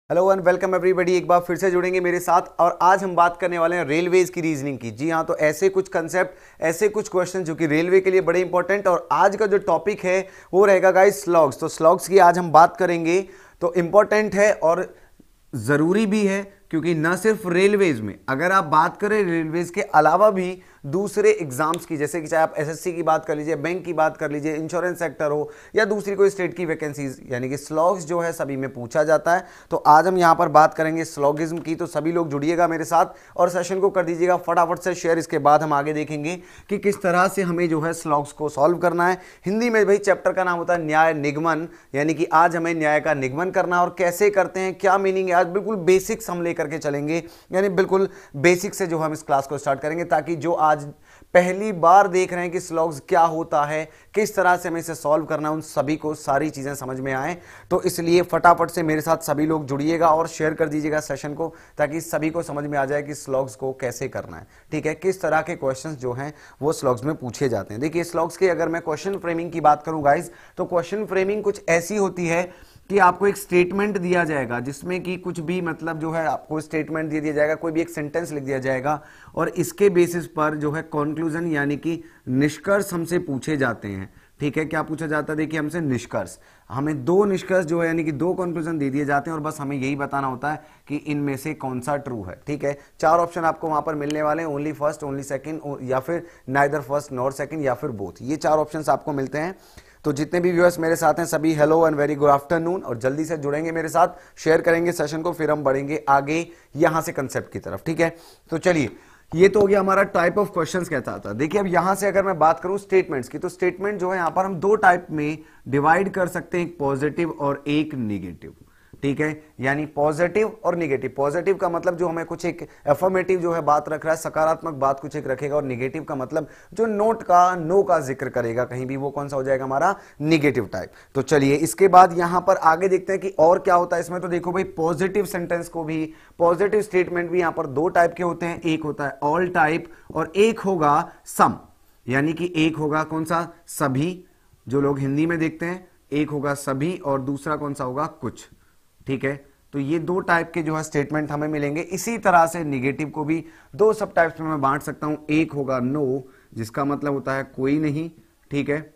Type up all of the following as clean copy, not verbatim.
Hello and welcome everybody, एक बार फिर से जुड़ेंगे मेरे साथ। और आज हम बात करने वाले हैं रेलवेज की रीजनिंग की। जी हाँ, तो ऐसे कुछ कंसेप्ट, ऐसे कुछ क्वेश्चन जो कि रेलवे के लिए बड़े इंपॉर्टेंट। और आज का जो टॉपिक है वो रहेगा गाइस स्लॉग्स। तो स्लॉग्स की आज हम बात करेंगे, तो इंपॉर्टेंट है और ज़रूरी भी है, क्योंकि न सिर्फ रेलवेज में, अगर आप बात करें रेलवेज के अलावा भी दूसरे एग्जाम्स की, जैसे कि चाहे आप एसएससी की बात कर लीजिए, बैंक की बात कर लीजिए, इंश्योरेंस सेक्टर हो या दूसरी कोई स्टेट की वैकेंसीज, यानी कि स्लॉग्स जो है सभी में पूछा जाता है। तो आज हम यहाँ पर बात करेंगे स्लॉगिज्म की। तो सभी लोग जुड़िएगा मेरे साथ और सेशन को कर दीजिएगा फटाफट से शेयर। इसके बाद हम आगे देखेंगे कि किस तरह से हमें जो है स्लॉग्स को सॉल्व करना है। हिंदी में भाई चैप्टर का नाम होता है न्याय निगमन, यानी कि आज हमें न्याय का निगमन करना है। और कैसे करते हैं, क्या मीनिंग है, आज बिल्कुल बेसिक्स हम लेकर के चलेंगे, यानी बिल्कुल बेसिक से जो हम इस क्लास को स्टार्ट करेंगे, ताकि जो आज पहली बार देख रहे हैं कि स्लॉग्स क्या होता है, किस तरह से हमें इसे सॉल्व करना है, उन सभी को सारी चीजें समझ में आए। तो इसलिए फटाफट से मेरे साथ सभी लोग जुड़िएगा और शेयर कर दीजिएगा सेशन को, ताकि सभी को समझ में आ जाए कि स्लॉग्स को कैसे करना है। ठीक है, किस तरह के क्वेश्चंस जो हैं वो स्लॉग्स में पूछे जाते हैं। देखिए, स्लॉग्स के अगर मैं क्वेश्चन फ्रेमिंग की बात करूं गाइस, तो क्वेश्चन फ्रेमिंग कुछ ऐसी होती है कि आपको एक स्टेटमेंट दिया जाएगा, जिसमें कि कुछ भी मतलब जो है आपको स्टेटमेंट दे दिया जाएगा, कोई भी एक सेंटेंस लिख दिया जाएगा, और इसके बेसिस पर जो है कंक्लूजन यानी कि निष्कर्ष हमसे पूछे जाते हैं। ठीक है, क्या पूछा जाता है, देखिए हमसे निष्कर्ष, हमें दो निष्कर्ष जो है यानी कि दो कंक्लूजन दे दिए जाते हैं, और बस हमें यही बताना होता है कि इनमें से कौन सा ट्रू है। ठीक है, चार ऑप्शन आपको वहां पर मिलने वाले हैं, ओनली फर्स्ट, ओनली सेकंड, या फिर नाइदर फर्स्ट नॉर सेकंड, या फिर बोथ। ये चार ऑप्शंस आपको मिलते हैं। तो जितने भी व्यूअर्स मेरे साथ हैं सभी hello and very good afternoon, और जल्दी से जुड़ेंगे मेरे साथ, शेयर करेंगे सेशन को, फिर हम बढ़ेंगे आगे यहां से कंसेप्ट की तरफ। ठीक है, तो चलिए, ये तो हो गया हमारा टाइप ऑफ क्वेश्चंस कहता था। देखिए, अब यहां से अगर मैं बात करूं स्टेटमेंट्स की, तो स्टेटमेंट जो है यहां पर हम दो टाइप में डिवाइड कर सकते हैं, एक पॉजिटिव और एक निगेटिव। ठीक है, यानी पॉजिटिव और निगेटिव। पॉजिटिव का मतलब जो हमें कुछ एक एफर्मेटिव जो है बात रख रहा है, सकारात्मक बात कुछ एक रखेगा, और निगेटिव का मतलब जो नोट का, नो का जिक्र करेगा कहीं भी, वो कौन सा हो जाएगा हमारा निगेटिव टाइप। तो चलिए, इसके बाद यहां पर आगे देखते हैं कि और क्या होता है इसमें। तो देखो भाई, पॉजिटिव सेंटेंस को भी, पॉजिटिव स्टेटमेंट भी यहां पर दो टाइप के होते हैं, एक होता है ऑल टाइप और एक होगा सम, यानी कि एक होगा कौन सा, सभी, जो लोग हिंदी में देखते हैं, एक होगा सभी और दूसरा कौन सा होगा, कुछ। ठीक है, तो ये दो टाइप के जो है स्टेटमेंट हमें मिलेंगे। इसी तरह से निगेटिव को भी दो सब टाइप्स में मैं बांट सकता हूं, एक होगा नो, जिसका मतलब होता है कोई नहीं। ठीक है,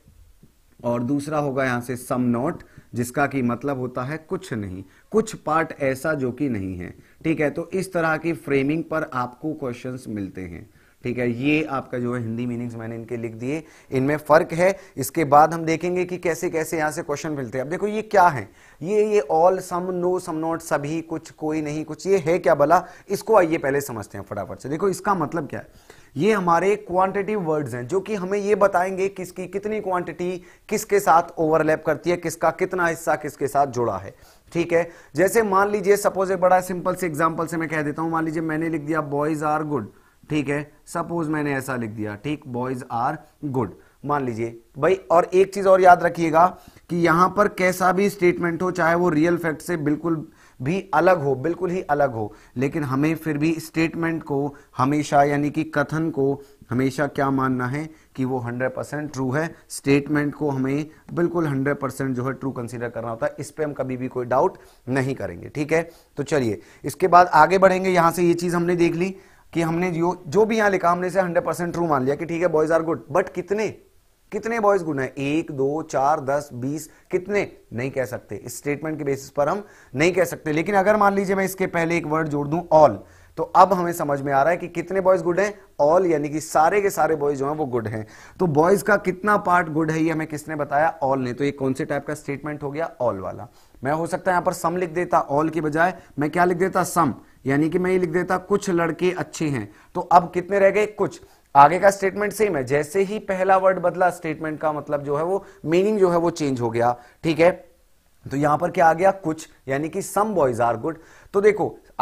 और दूसरा होगा यहां से सम नॉट, जिसका की मतलब होता है कुछ नहीं, कुछ पार्ट ऐसा जो कि नहीं है। ठीक है, तो इस तरह की फ्रेमिंग पर आपको क्वेश्चंस मिलते हैं। ठीक है, ये आपका जो है हिंदी मीनिंग्स मैंने इनके लिख दिए, इनमें फर्क है। इसके बाद हम देखेंगे कि कैसे कैसे यहां से क्वेश्चन मिलते हैं। अब देखो, ये क्या है, ये all, some, no, some not, सभी, कुछ, कोई नहीं, कुछ, ये है क्या भला, इसको आइए पहले समझते हैं फटाफट से। देखो, इसका मतलब क्या है, ये हमारे क्वांटिटिव वर्ड्स हैं, जो कि हमें ये बताएंगे किसकी कितनी क्वांटिटी किसके साथ ओवरलैप करती है, किसका कितना हिस्सा किसके साथ जुड़ा है। ठीक है, जैसे मान लीजिए, सपोज एक बड़ा सिंपल से एग्जांपल से मैं कह देता हूं, मान लीजिए मैंने लिख दिया बॉयज आर गुड। ठीक है, सपोज मैंने ऐसा लिख दिया, ठीक, बॉयज आर गुड, मान लीजिए भाई। और एक चीज और याद रखिएगा कि यहां पर कैसा भी स्टेटमेंट हो, चाहे वो रियल फैक्ट से बिल्कुल भी अलग हो, बिल्कुल ही अलग हो, लेकिन हमें फिर भी स्टेटमेंट को हमेशा, यानी कि कथन को हमेशा क्या मानना है कि वो 100% ट्रू है। स्टेटमेंट को हमें बिल्कुल 100% जो है ट्रू कंसीडर करना होता है, इस पे हम कभी भी कोई डाउट नहीं करेंगे। ठीक है, तो चलिए इसके बाद आगे बढ़ेंगे। यहां से ये चीज हमने देख ली कि हमने जो भी यहां लिखा, हमने इसे 100% ट्रू मान लिया कि ठीक है बॉयज आर गुड, बट कितने बॉयज गुड हैं, 1, 2, 4, 10, 20, कितने नहीं कह सकते, इस स्टेटमेंट के बेसिस पर हम नहीं कह सकते। लेकिन अगर मान लीजिए मैं इसके पहले एक वर्ड जोड़ दूं ऑल, तो अब हमें समझ में आ रहा है कि कितने बॉयज गुड हैं, ऑल, यानी कि सारे के सारे बॉयज जो हैं वो गुड हैं। तो बॉयज का कितना पार्ट गुड है ये हमें किसने बताया, ऑल ने। तो ये कौन से टाइप का स्टेटमेंट हो गया, ऑल वाला। मैं हो सकता है यहां पर सम लिख देता, ऑल की बजाय मैं क्या लिख देता, सम, यानी कि मैं ये लिख देता कुछ लड़के अच्छे हैं। तो अब कितने रह गए, कुछ। आगे का स्टेटमेंट सेम है, जैसे ही पहला वर्ड बदला, स्टेटमेंट का मतलब जो है वो मीनिंग जो है वो चेंज हो गया। ठीक है, तो यहां पर क्या आ गया, कुछ, यानी कि सम बॉयज आर गुड। तो देखो,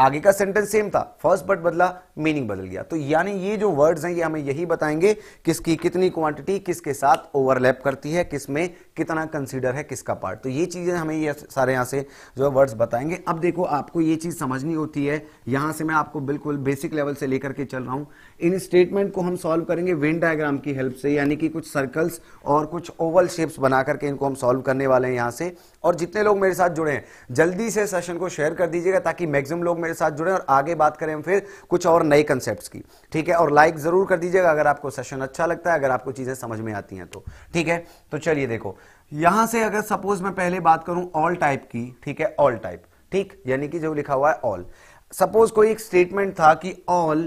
आगे का सेंटेंस सेम था, फर्स्ट बट बदला, मीनिंग बदल गया। तो यानी ये जो वर्ड्स हैं ये हमें यही बताएंगे किसकी कितनी क्वांटिटी किसके साथ ओवरलैप करती है, किसमें कितना कंसीडर है, किसका पार्ट। तो ये चीजें हमें ये सारे यहां से जो है वर्ड्स बताएंगे। अब देखो आपको ये चीज समझनी होती है, यहां से मैं आपको बिल्कुल बेसिक लेवल से लेकर के चल रहा हूं। इन स्टेटमेंट को हम सॉल्व करेंगे वेन डायग्राम की हेल्प से, यानी कि कुछ सर्कल्स और कुछ ओवल शेप्स बना करके इनको हम सॉल्व करने वाले हैं यहां से। और जितने लोग मेरे साथ जुड़े हैं जल्दी से सेशन को शेयर कर दीजिएगा ताकि मैक्सिमम लोग मेरे साथ जुड़े और आगे बात करें हम फिर कुछ और नए कंसेप्ट्स की, ठीक है। और लाइक जरूर कर दीजिएगा अगर आपको सेशन अच्छा लगता है, अगर आपको चीजें समझ में आती हैं तो, ठीक है। तो चलिए देखो यहां से अगर सपोज मैं पहले बात करूं ऑल टाइप की, ठीक है, ऑल टाइप, ठीक, यानी कि जो लिखा हुआ है ऑल। सपोज कोई एक स्टेटमेंट था कि ऑल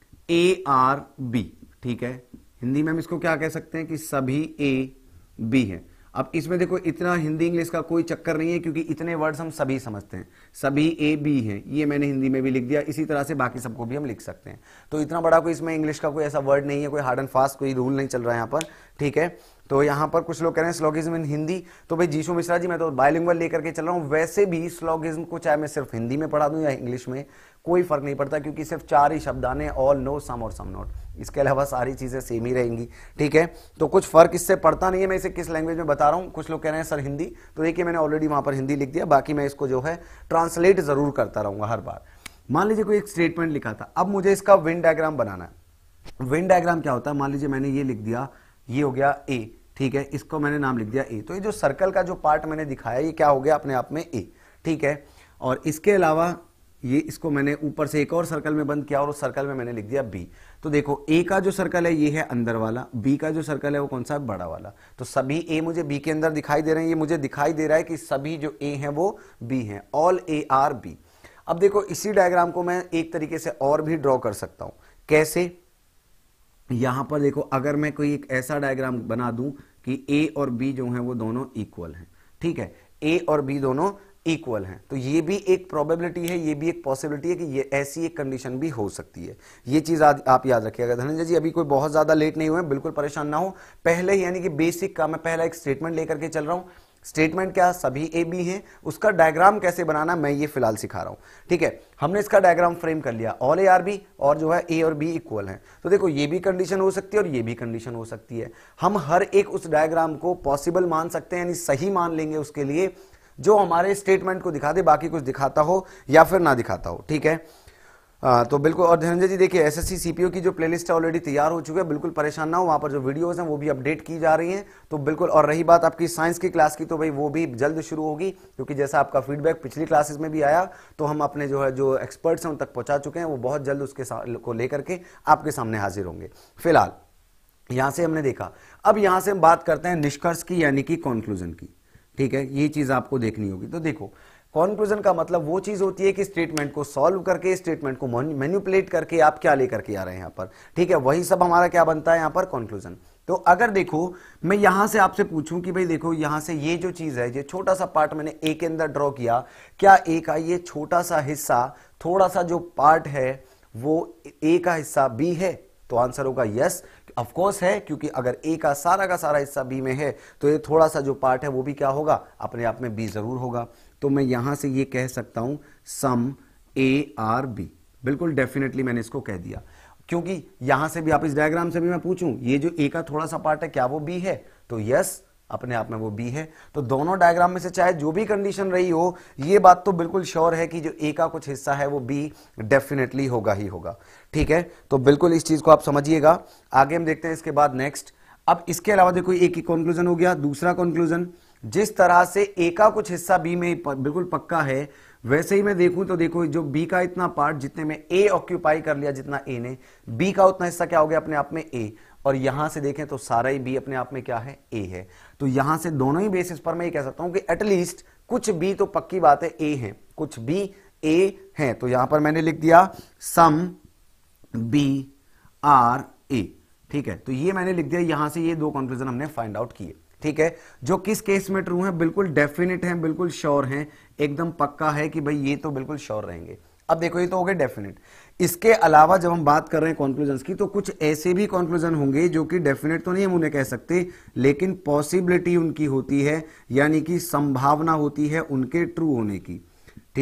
ARB, ठीक है, हिंदी में हम इसको क्या कह सकते हैं कि सभी A B है। अब इसमें देखो इतना हिंदी इंग्लिश का कोई चक्कर नहीं है क्योंकि इतने वर्ड्स हम सभी समझते हैं, सभी AB हैं, ये मैंने हिंदी में भी लिख दिया, इसी तरह से बाकी सबको भी हम लिख सकते हैं। तो इतना बड़ा कोई इसमें इंग्लिश का कोई ऐसा वर्ड नहीं है, कोई हार्ड एंड फास्ट कोई रूल नहीं चल रहा है यहाँ पर, ठीक है। तो यहाँ पर कुछ लोग कह रहे हैं स्लोगिज्म इन हिंदी, तो भाई जीशु मिश्रा जी मैं तो बाइलिंगुअल लेकर के चल रहा हूँ। वैसे भी स्लोगिज्म को चाहे मैं सिर्फ हिंदी में पढ़ा दूं या इंग्लिश में कोई फर्क नहीं पड़ता क्योंकि सिर्फ 4 ही शब्द आने, ऑल, नो, सम और सम नॉट, इसके अलावा सारी चीजें सेम ही रहेंगी, ठीक है। तो कुछ फर्क इससे पड़ता नहीं है। मैं इसे किस लैंग्वेज में बता रहा हूं, कुछ लोग कह रहे हैं सर हिंदी, तो देखिए मैंने ऑलरेडी वहां पर हिंदी लिख दिया, बाकी मैं इसको जो है ट्रांसलेट जरूर करता रहूंगा हर बार। मान लीजिए कोई एक स्टेटमेंट लिखा था, अब मुझे इसका वेन डायग्राम बनाना है। वेन डायग्राम क्या होता है, मान लीजिए मैंने ये लिख दिया, ये हो गया A, ठीक है, इसको मैंने नाम लिख दिया A। तो ये जो सर्कल का जो पार्ट मैंने दिखाया ये क्या हो गया अपने आप में A, ठीक है। और इसके अलावा ये इसको मैंने ऊपर से एक और सर्कल में बंद किया और उस सर्कल में मैंने लिख दिया B। तो देखो A का जो सर्कल है ये है अंदर वाला, B का जो सर्कल है वो कौन सा है, बड़ा वाला। तो सभी A मुझे B के अंदर दिखाई दे रहे हैं, ये मुझे दिखाई दे रहा है कि सभी जो A हैं वो B हैं, ऑल ARB। अब देखो इसी डायग्राम को मैं एक तरीके से और भी ड्रॉ कर सकता हूं, कैसे, यहां पर देखो अगर मैं कोई एक ऐसा डायग्राम बना दूं कि A और B जो हैं वो दोनों इक्वल हैं, ठीक है, A और B दोनों इक्वल हैं, तो ये भी एक प्रोबेबिलिटी है, ये भी एक पॉसिबिलिटी है कि ये ऐसी एक कंडीशन भी हो सकती है। ये चीज आप याद रखिएगा। धनंजय जी अभी कोई बहुत ज्यादा लेट नहीं हुए, बिल्कुल परेशान ना हो, पहले ही यानी कि बेसिक का मैं पहला एक स्टेटमेंट लेकर के चल रहा हूं। स्टेटमेंट क्या, सभी AB हैं, उसका डायग्राम कैसे बनाना मैं ये फिलहाल सिखा रहा हूं, ठीक है। हमने इसका डायग्राम फ्रेम कर लिया, ऑल ARB और जो है A और B इक्वल हैं। तो देखो ये भी कंडीशन हो सकती है और ये भी कंडीशन हो सकती है। हम हर एक उस डायग्राम को पॉसिबल मान सकते हैं, यानी सही मान लेंगे उसके लिए जो हमारे स्टेटमेंट को दिखा दे, बाकी कुछ दिखाता हो या फिर ना दिखाता हो, ठीक है। तो बिल्कुल। और धनंजय जी देखिए SSC CPO की जो प्लेलिस्ट है ऑलरेडी तैयार हो चुकी है, बिल्कुल परेशान ना हो, वहां पर जो वीडियोस हैं वो भी अपडेट की जा रही हैं, तो बिल्कुल। और रही बात आपकी साइंस की क्लास की, तो भाई वो भी जल्द शुरू होगी क्योंकि जैसा आपका फीडबैक पिछली क्लासेस में भी आया, तो हम अपने जो है जो एक्सपर्ट्स हैं उन तक पहुंचा चुके हैं, वो बहुत जल्द उसके को लेकर के आपके सामने हाजिर होंगे। फिलहाल यहां से हमने देखा, अब यहां से हम बात करते हैं निष्कर्ष की, यानी कि कंक्लूजन की, ठीक है। ये चीज आपको देखनी होगी। तो देखो कंक्लूजन का मतलब वो चीज होती है कि स्टेटमेंट को सॉल्व करके, स्टेटमेंट को मैनिपुलेट करके आप क्या लेकर के आ रहे हैं यहां पर, ठीक है, वही सब हमारा क्या बनता है यहां पर, कंक्लूजन। तो अगर देखो मैं यहां से आपसे पूछूं कि भाई देखो यहां से ये जो चीज है, ये छोटा सा पार्ट मैंने A के अंदर ड्रॉ किया, क्या A का ये छोटा सा हिस्सा, थोड़ा सा जो पार्ट है वो A का हिस्सा B है? तो आंसर होगा यस, ऑफ कोर्स है, क्योंकि अगर A का सारा हिस्सा B में है तो ये थोड़ा सा जो पार्ट है वो भी क्या होगा, अपने आप में B जरूर होगा। तो मैं यहां से ये कह सकता हूं सम ARB, बिल्कुल डेफिनेटली मैंने इसको कह दिया, क्योंकि यहां से भी आप इस डायग्राम से भी मैं पूछूं ये जो A का थोड़ा सा पार्ट है क्या वो B है, तो यस अपने आप में वो B है। तो दोनों डायग्राम में से चाहे जो भी कंडीशन रही हो, ये बात तो बिल्कुल श्योर है कि जो A का कुछ हिस्सा है वो B डेफिनेटली होगा ही होगा, ठीक है। तो बिल्कुल इस चीज को आप समझिएगा। आगे हम देखते हैं इसके बाद नेक्स्ट। अब इसके अलावा देखो एक ही कंक्लूजन हो गया। दूसरा कंक्लूजन, जिस तरह से A का कुछ हिस्सा B में बिल्कुल पक्का है, वैसे ही मैं देखूं तो देखो जो B का इतना पार्ट जितने में A ऑक्यूपाई कर लिया, जितना A ने, B का उतना हिस्सा क्या हो गया अपने आप में A, और यहां से देखें तो सारा ही B अपने आप में क्या है, A है। तो यहां से दोनों ही बेसिस पर मैं ये कह सकता हूं कि एटलीस्ट कुछ B तो पक्की बात है A है, कुछ B A है। तो यहां पर मैंने लिख दिया सम B R A, ठीक है। तो ये मैंने लिख दिया, यहां से ये दो कंक्लूजन हमने फाइंड आउट किए, ठीक है। जो किस केस में ट्रू है, बिल्कुल डेफिनेट है, बिल्कुल श्योर है, एकदम पक्का है कि भाई ये तो बिल्कुल श्योर रहेंगे। अब देखो ये तो हो गए डेफिनेट। इसके अलावा जब हम बात कर रहे हैं कंक्लूजन्स की, तो कुछ ऐसे भी कंक्लूजन होंगे जो कि डेफिनेट तो नहीं हम उन्हें कह सकते, लेकिन पॉसिबिलिटी उनकी होती है, यानी कि संभावना होती है उनके ट्रू होने की, ठीक है।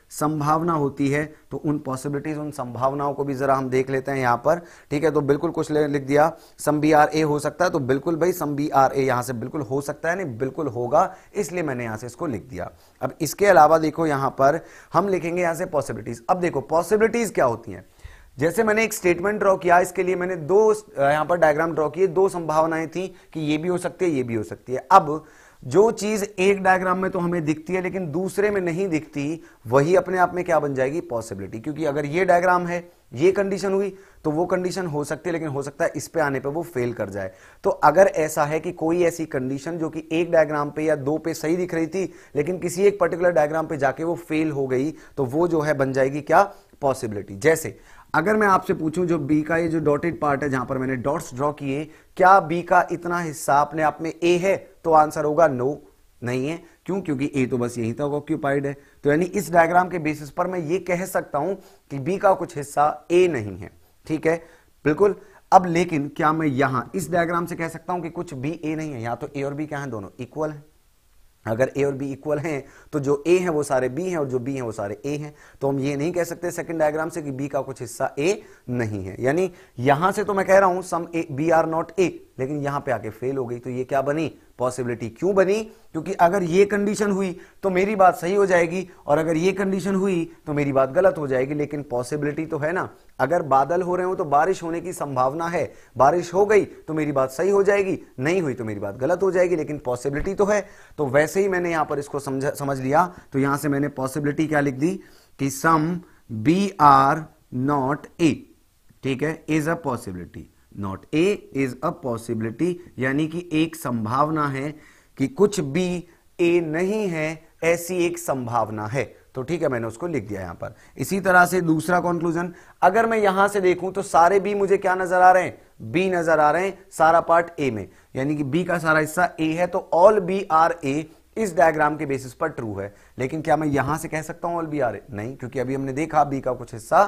संभावना होती है, तो उन पॉसिबिलिटीज, उन संभावनाओं को भी जरा हम देख लेते हैं यहां पर। ठीक है, तो बिल्कुल कुछ लिख दिया, सम बी आर ए हो सकता है, तो बिल्कुल भाई सम बी आर ए यहां से बिल्कुल हो सकता है, नहीं बिल्कुल होगा, इसलिए मैंने यहां से इसको लिख दिया। अब इसके अलावा देखो यहां पर हम लिखेंगे यहां से पॉसिबिलिटीज। अब देखो पॉसिबिलिटीज क्या होती हैं, जैसे मैंने एक स्टेटमेंट ड्रॉ किया, इसके लिए मैंने दो यहां पर डायग्राम ड्रॉ किए, दो संभावनाएं थी कि ये भी हो सकती है, ये भी हो सकती है। अब जो चीज एक डायग्राम में तो हमें दिखती है लेकिन दूसरे में नहीं दिखती, वही अपने आप में क्या बन जाएगी, पॉसिबिलिटी। क्योंकि अगर ये डायग्राम है, ये कंडीशन हुई, तो वो कंडीशन हो सकती है, लेकिन हो सकता है इस पे आने पे वो फेल कर जाए। तो अगर ऐसा है कि कोई ऐसी कंडीशन जो कि एक डायग्राम पे या दो पे सही दिख रही थी, लेकिन किसी एक पर्टिकुलर डायग्राम पे जाके वो फेल हो गई, तो वो जो है बन जाएगी क्या, पॉसिबिलिटी। जैसे अगर मैं आपसे पूछूं, जो बी का ये जो डॉटेड पार्ट है जहां पर मैंने डॉट्स ड्रॉ किए, क्या बी का इतना हिस्सा अपने आप में ए है, तो आंसर होगा नो, नहीं है। क्यों, क्योंकि ए तो बस यहीं तक ऑक्यूपाइड है। तो यानी इस डायग्राम के बेसिस पर मैं ये कह सकता हूं कि बी का कुछ हिस्सा ए नहीं है। ठीक है, बिल्कुल। अब लेकिन क्या मैं यहां इस डायग्राम से कह सकता हूं कि कुछ बी ए नहीं है? यहां तो ए और बी क्या है, दोनों इक्वल है। अगर ए और बी इक्वल हैं तो जो ए है वो सारे बी हैं और जो बी हैं वो सारे ए हैं। तो हम ये नहीं कह सकते सेकंड डायग्राम से कि बी का कुछ हिस्सा ए नहीं है। यानी यहां से तो मैं कह रहा हूं some A B are not A, लेकिन यहां पे आके फेल हो गई, तो ये क्या बनी, पॉसिबिलिटी। क्यों बनी, क्योंकि अगर ये कंडीशन हुई तो मेरी बात सही हो जाएगी, और अगर ये कंडीशन हुई तो मेरी बात गलत हो जाएगी। लेकिन पॉसिबिलिटी तो है ना, अगर बादल हो रहे हो तो बारिश होने की संभावना है, बारिश हो गई तो मेरी बात सही हो जाएगी, नहीं हुई तो मेरी बात गलत हो जाएगी, लेकिन पॉसिबिलिटी तो है। तो वैसे ही मैंने यहां पर इसको समझ लिया, तो यहां से मैंने पॉसिबिलिटी क्या लिख दी कि some B are not A, ठीक है, is a possibility. Not A is a possibility, यानी कि एक संभावना है कि कुछ बी ए नहीं है, ऐसी एक संभावना है। तो ठीक है, मैंने उसको लिख दिया यहां पर। इसी तरह से दूसरा कंक्लूजन, अगर मैं यहां से देखूं तो सारे बी मुझे क्या नजर आ रहे हैं, बी नजर आ रहे हैं, सारा पार्ट ए में, यानी कि बी का सारा हिस्सा ए है, तो ऑल बी आर ए इस डायग्राम के बेसिस पर ट्रू है। लेकिन क्या मैं यहां से कह सकता हूं ऑल बी आर ए? नहीं, क्योंकि अभी हमने देखा बी का कुछ हिस्सा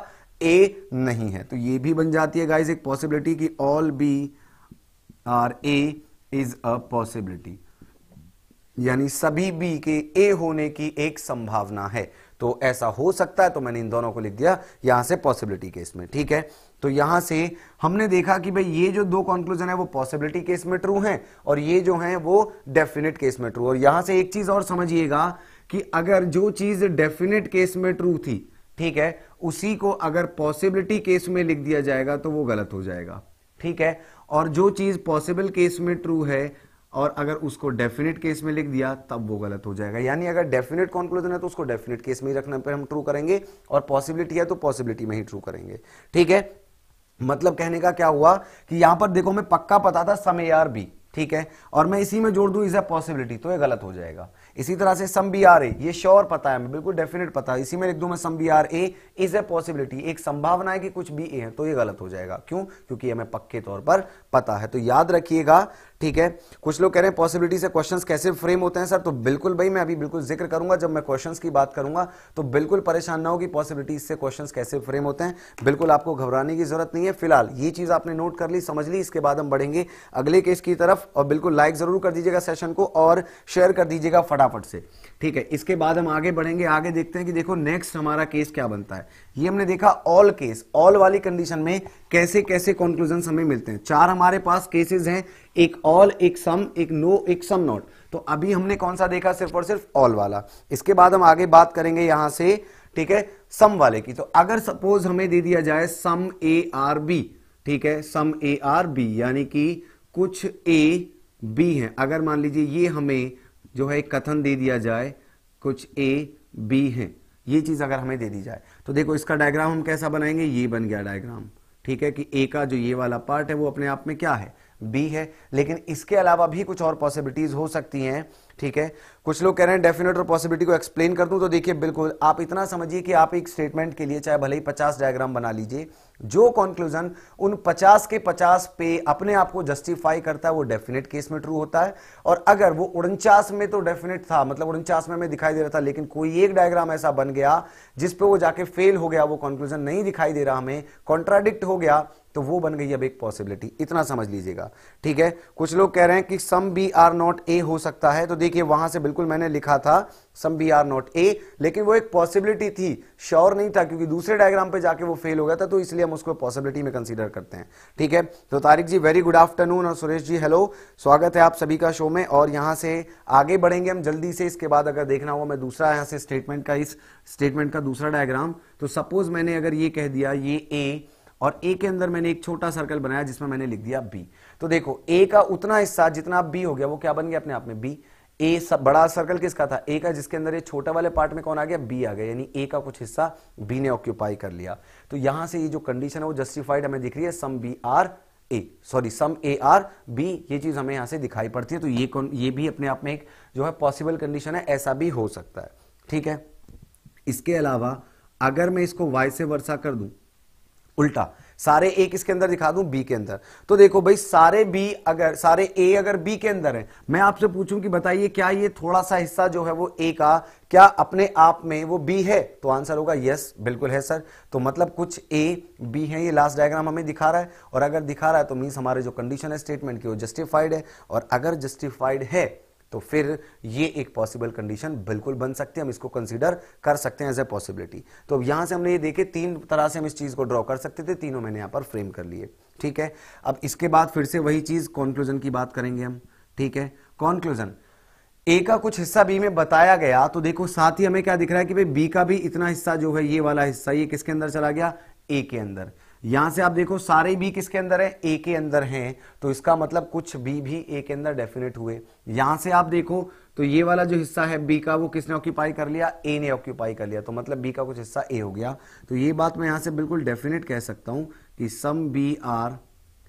ए नहीं है। तो ये भी बन जाती है गाइस एक पॉसिबिलिटी कि all B are A is a possibility, यानी सभी बी के ए होने की एक संभावना है। तो ऐसा हो सकता है, तो मैंने इन दोनों को लिख दिया यहां से पॉसिबिलिटी केस में। ठीक है, तो यहां से हमने देखा कि भाई ये जो दो कंक्लूजन है वो पॉसिबिलिटी केस में ट्रू हैं, और ये जो हैं वो डेफिनेट केस में ट्रू। और यहां से एक चीज और समझिएगा कि अगर जो चीज डेफिनेट केस में ट्रू थी, ठीक है, उसी को अगर पॉसिबिलिटी केस में लिख दिया जाएगा तो वो गलत हो जाएगा। ठीक है, और जो चीज पॉसिबल केस में ट्रू है और अगर उसको डेफिनेट केस में लिख दिया तब वो गलत हो जाएगा। यानी अगर डेफिनेट कंक्लूजन है तो उसको डेफिनेट केस में ही रखने पर हम ट्रू करेंगे, और पॉसिबिलिटी है तो पॉसिबिलिटी में ही ट्रू करेंगे। ठीक है, मतलब कहने का क्या हुआ कि यहां पर देखो मैं पक्का पता था सम ए आर बी, ठीक है, और मैं इसी में जोड़ दूं इज अ पॉसिबिलिटी, तो ये गलत हो जाएगा। इसी तरह से सम बी आर ए, ये श्योर पता है, मैं बिल्कुल डेफिनेट पता है, इसी में लिख दूं मैं some B are A is a possibility, एक संभावना है कि कुछ बी ए है, तो ये गलत हो जाएगा। क्यों, क्योंकि हमें पक्के तौर पर पता है। तो याद रखिएगा। ठीक है, कुछ लोग कह रहे हैं पॉसिबिलिटी से क्वेश्चंस कैसे फ्रेम होते हैं सर, तो बिल्कुल भाई मैं अभी बिल्कुल जिक्र करूंगा जब मैं क्वेश्चंस की बात करूंगा, तो बिल्कुल परेशान ना हो कि पॉसिबिलिटी से क्वेश्चंस कैसे फ्रेम होते हैं, बिल्कुल आपको घबराने की जरूरत नहीं है। फिलहाल ये चीज आपने नोट कर ली, समझ ली, इसके बाद हम बढ़ेंगे अगले केस की तरफ, और बिल्कुल लाइक जरूर कर दीजिएगा सेशन को और शेयर कर दीजिएगा फटाफट से। ठीक है, इसके बाद हम आगे बढ़ेंगे, आगे देखते हैं कि देखो नेक्स्ट हमारा केस क्या बनता है। ये हमने देखा ऑल केस, ऑल वाली कंडीशन में कैसे कैसे कंक्लूजन हमें मिलते हैं। चार हमारे पास केसेस हैं, एक ऑल, एक सम, एक नो, एक सम नॉट। तो अभी हमने कौन सा देखा, सिर्फ और सिर्फ ऑल वाला। इसके बाद हम आगे बात करेंगे यहां से, ठीक है, सम वाले की। तो अगर सपोज हमें दे दिया जाए सम ए आर बी, ठीक है, सम ए आर बी, यानी कि कुछ ए बी है। अगर मान लीजिए ये हमें जो है कथन दे दिया जाए कुछ ए बी है, ये चीज अगर हमें दे दी जाए, तो देखो इसका डायग्राम हम कैसा बनाएंगे, ये बन गया डायग्राम। ठीक है, कि ए का जो ये वाला पार्ट है वो अपने आप में क्या है, बी है। लेकिन इसके अलावा भी कुछ और पॉसिबिलिटीज हो सकती हैं। ठीक है, कुछ लोग कह रहे हैं डेफिनेट और पॉसिबिलिटी को एक्सप्लेन कर दूं, तो देखिए बिल्कुल आप इतना समझिए कि आप एक स्टेटमेंट के लिए चाहे भले ही 50 डायग्राम बना लीजिए, जो कंक्लूजन उन 50 के 50 पे अपने आप को जस्टिफाई करता है वो डेफिनेट केस में ट्रू होता है। और अगर वो 49 में तो डेफिनेट था, मतलब 49 में हमें दिखाई दे रहा था, लेकिन कोई एक डायग्राम ऐसा बन गया जिसपे वो जाके फेल हो गया, वो कंक्लूजन नहीं दिखाई दे रहा, हमें कॉन्ट्राडिक्ट हो गया, तो वो बन गई अब एक पॉसिबिलिटी। इतना समझ लीजिएगा। ठीक है, कुछ लोग कह रहे हैं कि some B are not A हो सकता है, तो देखिए वहां से बिल्कुल मैंने लिखा था some B are not A, लेकिन वो एक पॉसिबिलिटी थी, श्योर नहीं था, क्योंकि दूसरे डायग्राम पे जाके वो फेल हो गया था, तो इसलिए हम उसको पॉसिबिलिटी में कंसीडर करते हैं। ठीक है, तो Tariq ji very good afternoon, और सुरेश जी हेलो, स्वागत है आप सभी का शो में। और यहां से आगे बढ़ेंगे हम जल्दी से। इसके बाद अगर देखना हुआ मैं दूसरा यहां से स्टेटमेंट का, इस स्टेटमेंट का दूसरा डायग्राम, तो सपोज मैंने अगर ये कह दिया ये ए, और ए के अंदर मैंने एक छोटा सर्कल बनाया जिसमें मैंने लिख दिया बी। तो देखो ए का उतना हिस्सा जितना बी हो गया वो क्या बन गया अपने आप में बी। ए सब बड़ा सर्कल किसका था, ए का, जिसके अंदर ये छोटा वाले पार्ट में कौन आ गया, बी आ गया, यानी ए का कुछ हिस्सा बी ने ऑक्यूपाई कर लिया। तो यहां से ये जो कंडीशन है वो जस्टिफाइड हमें दिख रही है, some B are A, sorry some A are B, ये चीज हमें यहां से दिखाई पड़ती है। तो ये भी अपने आप में एक जो है पॉसिबल कंडीशन है, ऐसा भी हो सकता है। ठीक है, इसके अलावा अगर मैं इसको वाई से वर्सा कर दूं, उल्टा सारे ए किसके अंदर दिखा दूं, बी के अंदर, तो देखो भाई सारे ए अगर बी के अंदर है, मैं आपसे पूछूं कि बताइए क्या ये थोड़ा सा हिस्सा जो है वो ए का क्या अपने आप में वो बी है, तो आंसर होगा यस, बिल्कुल है सर। तो मतलब कुछ ए बी है, ये लास्ट डायग्राम हमें दिखा रहा है, और अगर दिखा रहा है तो मींस हमारे जो कंडीशन है स्टेटमेंट की वो जस्टिफाइड है, और अगर जस्टिफाइड है तो फिर ये एक पॉसिबल कंडीशन बिल्कुल बन सकती है, हम इसको कंसीडर कर सकते हैं एज ए पॉसिबिलिटी। तो यहां से हमने ये देखे तीन तरह से हम इस चीज को ड्रॉ कर सकते थे, तीनों मैंने यहां पर फ्रेम कर लिए। ठीक है, अब इसके बाद फिर से वही चीज कंक्लूजन की बात करेंगे हम। ठीक है, कंक्लूजन, ए का कुछ हिस्सा बी में बताया गया, तो देखो साथ ही हमें क्या दिख रहा है कि भाई बी का भी इतना हिस्सा जो है, ये वाला हिस्सा, ये किसके अंदर चला गया, ए के अंदर। यहां से आप देखो सारे बी किसके अंदर है, ए के अंदर हैं, तो इसका मतलब कुछ बी भी ए के अंदर डेफिनेट हुए। यहां से आप देखो तो ये वाला जो हिस्सा है बी का वो किसने ऑक्यूपाई कर लिया, ए ने ऑक्यूपाई कर लिया, तो मतलब बी का कुछ हिस्सा ए हो गया। तो ये बात मैं यहां से बिल्कुल डेफिनेट कह सकता हूं कि सम बी आर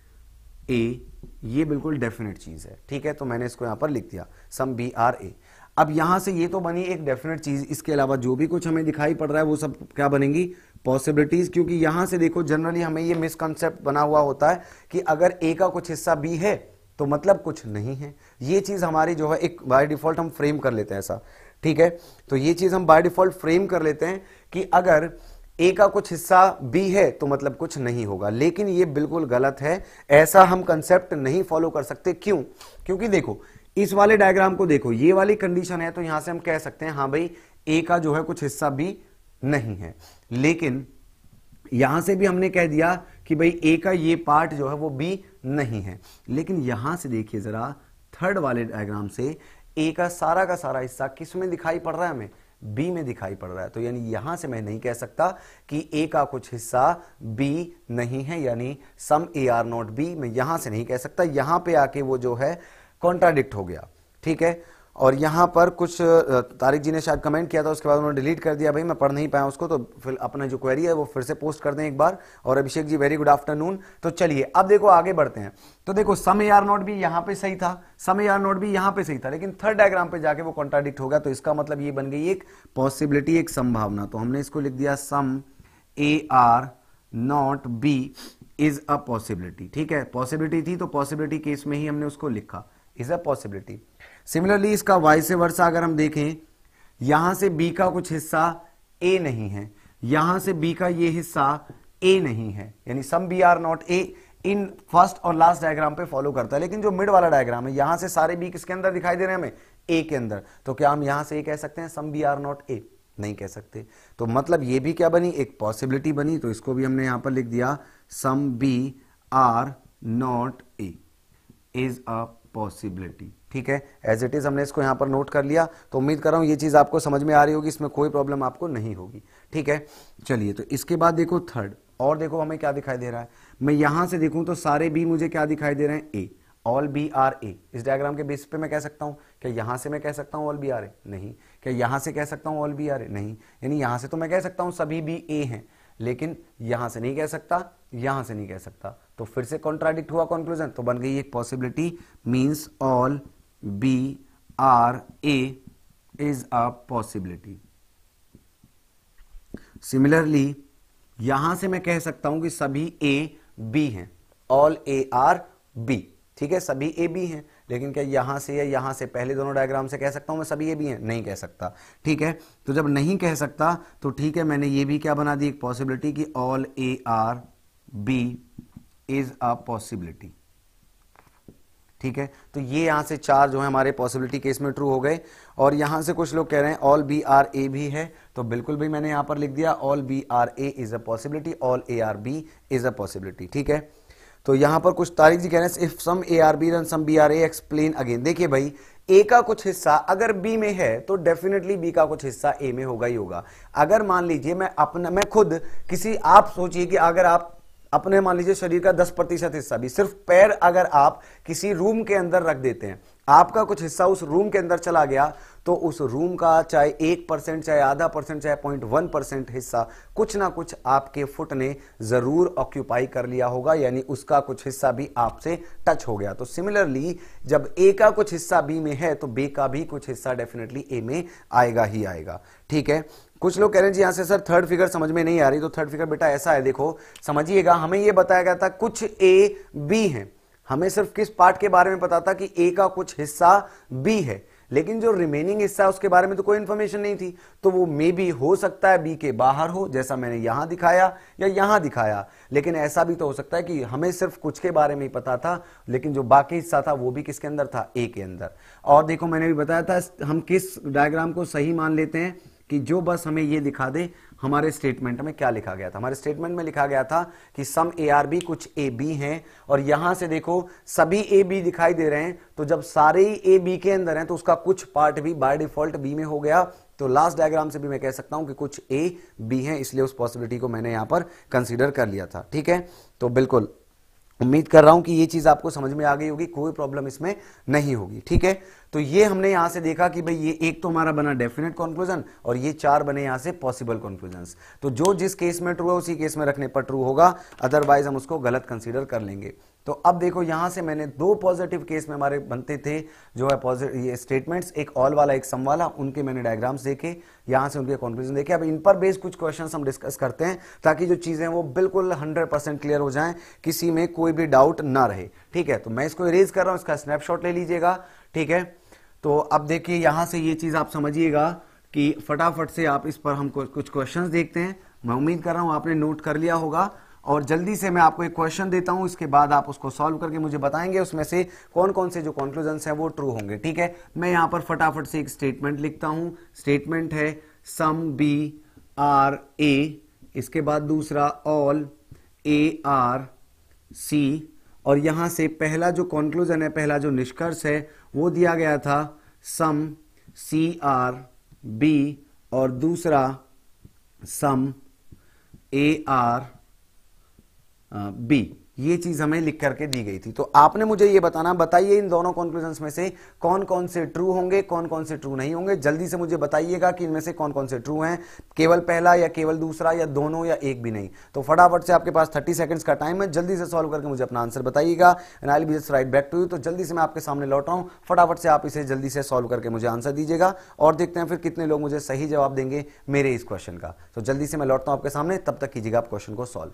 ए, ये बिल्कुल डेफिनेट चीज है। ठीक है, तो मैंने इसको यहां पर लिख दिया सम बी आर ए। अब यहां से ये तो बनी एक डेफिनेट चीज, इसके अलावा जो भी कुछ हमें दिखाई पड़ रहा है वो सब क्या बनेंगी, पॉसिबिलिटीज। क्योंकि यहां से देखो जनरली हमें ये मिसकंसेप्ट बना हुआ होता है कि अगर ए का कुछ हिस्सा बी है तो मतलब कुछ नहीं है, ये चीज हमारी जो है एक बाय डिफॉल्ट हम फ्रेम कर लेते हैं ऐसा। ठीक है, तो ये चीज हम बाय डिफॉल्ट फ्रेम कर लेते हैं कि अगर ए का कुछ हिस्सा बी है तो मतलब कुछ नहीं होगा, लेकिन ये बिल्कुल गलत है, ऐसा हम कंसेप्ट नहीं फॉलो कर सकते। क्यों, क्योंकि देखो इस वाले डायग्राम को देखो, ये वाली कंडीशन है, तो यहां से हम कह सकते हैं हाँ भाई ए का जो है कुछ हिस्सा बी नहीं है, लेकिन यहां से भी हमने कह दिया कि भाई ए का ये पार्ट जो है वो बी नहीं है, लेकिन यहां से देखिए जरा थर्ड वाले डायग्राम से ए का सारा हिस्सा किस में दिखाई पड़ रहा है, हमें बी में दिखाई पड़ रहा है। तो यानी यहां से मैं नहीं कह सकता कि ए का कुछ हिस्सा बी नहीं है, यानी some A are not B, मैं यहां से नहीं कह सकता, यहां पे आके वो जो है कॉन्ट्राडिक्ट हो गया। ठीक है, और यहां पर कुछ तारिक जी ने शायद कमेंट किया था, उसके बाद उन्होंने डिलीट कर दिया, भाई मैं पढ़ नहीं पाया उसको, तो फिर अपना जो क्वेरी है वो फिर से पोस्ट कर दें एक बार। और Abhishek ji very good afternoon. तो चलिए अब देखो आगे बढ़ते हैं। तो देखो some A are not B यहां पे सही था, some A are not B यहां पे सही था, लेकिन थर्ड डायग्राम पे जाके वो कॉन्ट्राडिक्ट हो गया, तो इसका मतलब ये बन गई एक पॉसिबिलिटी, एक संभावना। तो हमने इसको लिख दिया some A are not B is a possibility. ठीक है, पॉसिबिलिटी थी तो पॉसिबिलिटी केस में ही हमने उसको लिखा इज अ पॉसिबिलिटी। सिमिलरली इसका वाइस वर्सा अगर हम देखें, यहां से बी का कुछ हिस्सा ए नहीं है, यहां से बी का ये हिस्सा ए नहीं है, यानी some B are not A in first और लास्ट डायग्राम पे फॉलो करता है, लेकिन जो मिड वाला डायग्राम है यहां से सारे बी किसके अंदर दिखाई दे रहे हैं हमें, ए के अंदर। तो क्या हम यहां से ए कह सकते हैं some B are not A, नहीं कह सकते। तो मतलब ये भी क्या बनी, एक पॉसिबिलिटी बनी, तो इसको भी हमने यहां पर लिख दिया some B are not A is a possibility. ठीक है, एज इट इज हमने इसको यहां पर नोट कर लिया। तो उम्मीद कर रहा हूं ये चीज आपको समझ में आ रही होगी, इसमें कोई प्रॉब्लम आपको नहीं होगी। ठीक है, चलिए तो इसके बाद देखो थर्ड, और देखो हमें क्या दिखाई दे रहा है, मैं यहां से देखूं तो सारे बी मुझे क्या दिखाई दे रहे हैं, A, all B are A. इस डायग्राम के बेस पे मैं कह सकता हूं, क्या यहां से मैं कह सकता हूं ऑल बी आर ए, नहीं। क्या यहां से कह सकता हूं ऑल बी आर ए, नहीं। यानी यहां से तो मैं कह सकता हूं सभी बी ए हैं, लेकिन यहां से नहीं कह सकता, यहां से नहीं कह सकता, तो फिर से कॉन्ट्राडिक्ट हुआ कंक्लूजन, तो बन गई एक possibility, means all B are A is a possibility. Similarly यहां से मैं कह सकता हूं कि सभी ए बी हैं, ऑल ए आर बी। ठीक है, सभी ए बी हैं, लेकिन क्या यहां से या यहां से, पहले दोनों डायग्राम से कह सकता हूं मैं सभी ए बी हैं, नहीं कह सकता। ठीक है, तो जब नहीं कह सकता तो ठीक है, मैंने ये भी क्या बना दी एक पॉसिबिलिटी कि all A are B is a possibility. ठीक है, तो ये यहाँ से 4 जो है हमारे पॉसिबिलिटी केस में ट्रू हो गए। और यहाँ से कुछ लोग कह रहे हैं ऑल बी आर ए भी है, तो बिल्कुल भी मैंने यहाँ पर लिख दिया all B are A is a possibility, all A are B is a possibility. ठीक है, तो यहाँ पर कुछ तारिक जी कह रहे हैं if some A are B then some B are A explain again. देखिए भाई, ए का कुछ हिस्सा अगर बी में है तो डेफिनेटली बी का कुछ हिस्सा ए में होगा ही होगा। अगर मान लीजिए मैं खुद किसी, आप सोचिए कि अगर आप अपने मान लीजिए शरीर का 10% हिस्सा भी, सिर्फ पैर अगर आप किसी रूम के अंदर रख देते हैं, आपका कुछ हिस्सा उस रूम के अंदर चला गया, तो उस रूम का चाहे 1%, चाहे आधा %, चाहे 0.1% हिस्सा कुछ ना कुछ आपके फुट ने जरूर ऑक्यूपाई कर लिया होगा, यानी उसका कुछ हिस्सा भी आपसे टच हो गया। तो सिमिलरली जब ए का कुछ हिस्सा बी में है तो बी का भी कुछ हिस्सा डेफिनेटली ए में आएगा ही आएगा। ठीक है, कुछ लोग कह रहे हैं जी यहां से सर थर्ड फिगर समझ में नहीं आ रही, तो थर्ड फिगर बेटा ऐसा है, देखो समझिएगा, हमें यह बताया गया था कुछ ए बी है, हमें सिर्फ किस पार्ट के बारे में पता था कि ए का कुछ हिस्सा बी है, लेकिन जो रिमेनिंग हिस्सा है उसके बारे में तो कोई इंफॉर्मेशन नहीं थी। तो वो मे बी हो सकता है बी के बाहर हो, जैसा मैंने यहां दिखाया या यहां दिखाया, लेकिन ऐसा भी तो हो सकता है कि हमें सिर्फ कुछ के बारे में ही पता था, लेकिन जो बाकी हिस्सा था वो भी किसके अंदर था, ए के अंदर। और देखो मैंने भी बताया था, हम किस डायग्राम को सही मान लेते हैं कि जो बस हमें ये दिखा दे हमारे स्टेटमेंट में क्या लिखा गया था। हमारे स्टेटमेंट में लिखा गया था कि सम ए आर बी, कुछ ए बी हैं, और यहां से देखो सभी ए बी दिखाई दे रहे हैं, तो जब सारे ही ए बी के अंदर हैं तो उसका कुछ पार्ट भी बाय डिफॉल्ट बी में हो गया। तो लास्ट डायग्राम से भी मैं कह सकता हूं कि कुछ ए बी हैं, इसलिए उस पॉसिबिलिटी को मैंने यहां पर कंसीडर कर लिया था। ठीक है, तो बिल्कुल उम्मीद कर रहा हूं कि ये चीज आपको समझ में आ गई होगी, कोई प्रॉब्लम इसमें नहीं होगी। ठीक है, तो ये हमने यहां से देखा कि भाई ये एक तो हमारा बना डेफिनेट कंक्लूजन और ये 4 बने यहां से पॉसिबल कंक्लूजन्स। तो जो जिस केस में ट्रू है उसी केस में रखने पर ट्रू होगा, अदरवाइज हम उसको गलत कंसीडर कर लेंगे। तो अब देखो यहां से मैंने 2 पॉजिटिव केस में हमारे बनते थे जो है पॉजिटिव ये स्टेटमेंट्स, एक ऑल वाला एक सम वाला, उनके मैंने डायग्राम्स देखे, यहां से उनके कंक्लूजन देखे। अब इन पर बेस्ड कुछ क्वेश्चंस हम डिस्कस करते हैं ताकि जो चीजें वो बिल्कुल 100% क्लियर हो जाएं, किसी में कोई भी डाउट ना रहे। ठीक है, तो मैं इसको इरेज कर रहा हूं, इसका स्नैपशॉट ले लीजिएगा। ठीक है, तो अब देखिए यहां से ये चीज आप समझिएगा कि फटाफट से आप इस पर हम कुछ क्वेश्चंस देखते हैं। मैं उम्मीद कर रहा हूं आपने नोट कर लिया होगा, और जल्दी से मैं आपको एक क्वेश्चन देता हूं, इसके बाद आप उसको सॉल्व करके मुझे बताएंगे उसमें से कौन कौन से जो कंक्लूजन्स हैं वो ट्रू होंगे। ठीक है, मैं यहां पर फटाफट से एक स्टेटमेंट लिखता हूं। स्टेटमेंट है सम बी आर ए, इसके बाद दूसरा ऑल ए आर सी, और यहां से पहला जो कंक्लूजन है, पहला जो निष्कर्ष है वो दिया गया था सम सी आर बी, और दूसरा सम ए आर बी। ये चीज हमें लिख करके दी गई थी। तो आपने मुझे ये बताना, बताइए इन दोनों कंक्लूजन्स में से कौन कौन से ट्रू होंगे, कौन कौन से ट्रू नहीं होंगे। जल्दी से मुझे बताइएगा कि इनमें से कौन कौन से ट्रू हैं, केवल पहला या केवल दूसरा या दोनों या एक भी नहीं। तो फटाफट से आपके पास 30 सेकंड्स का टाइम है, जल्दी से सॉल्व करके मुझे अपना आंसर बताइएगा, and I will be just right back to you. तो जल्दी से मैं आपके सामने लौट रहा हूं, फटाफट से आप इसे जल्दी से सॉल्व करके मुझे आंसर दीजिएगा, और देखते हैं फिर कितने लोग मुझे सही जवाब देंगे मेरे इस क्वेश्चन का। तो जल्दी से मैं लौटता हूं आपके सामने, तब तक कीजिएगा आप क्वेश्चन को सॉल्व।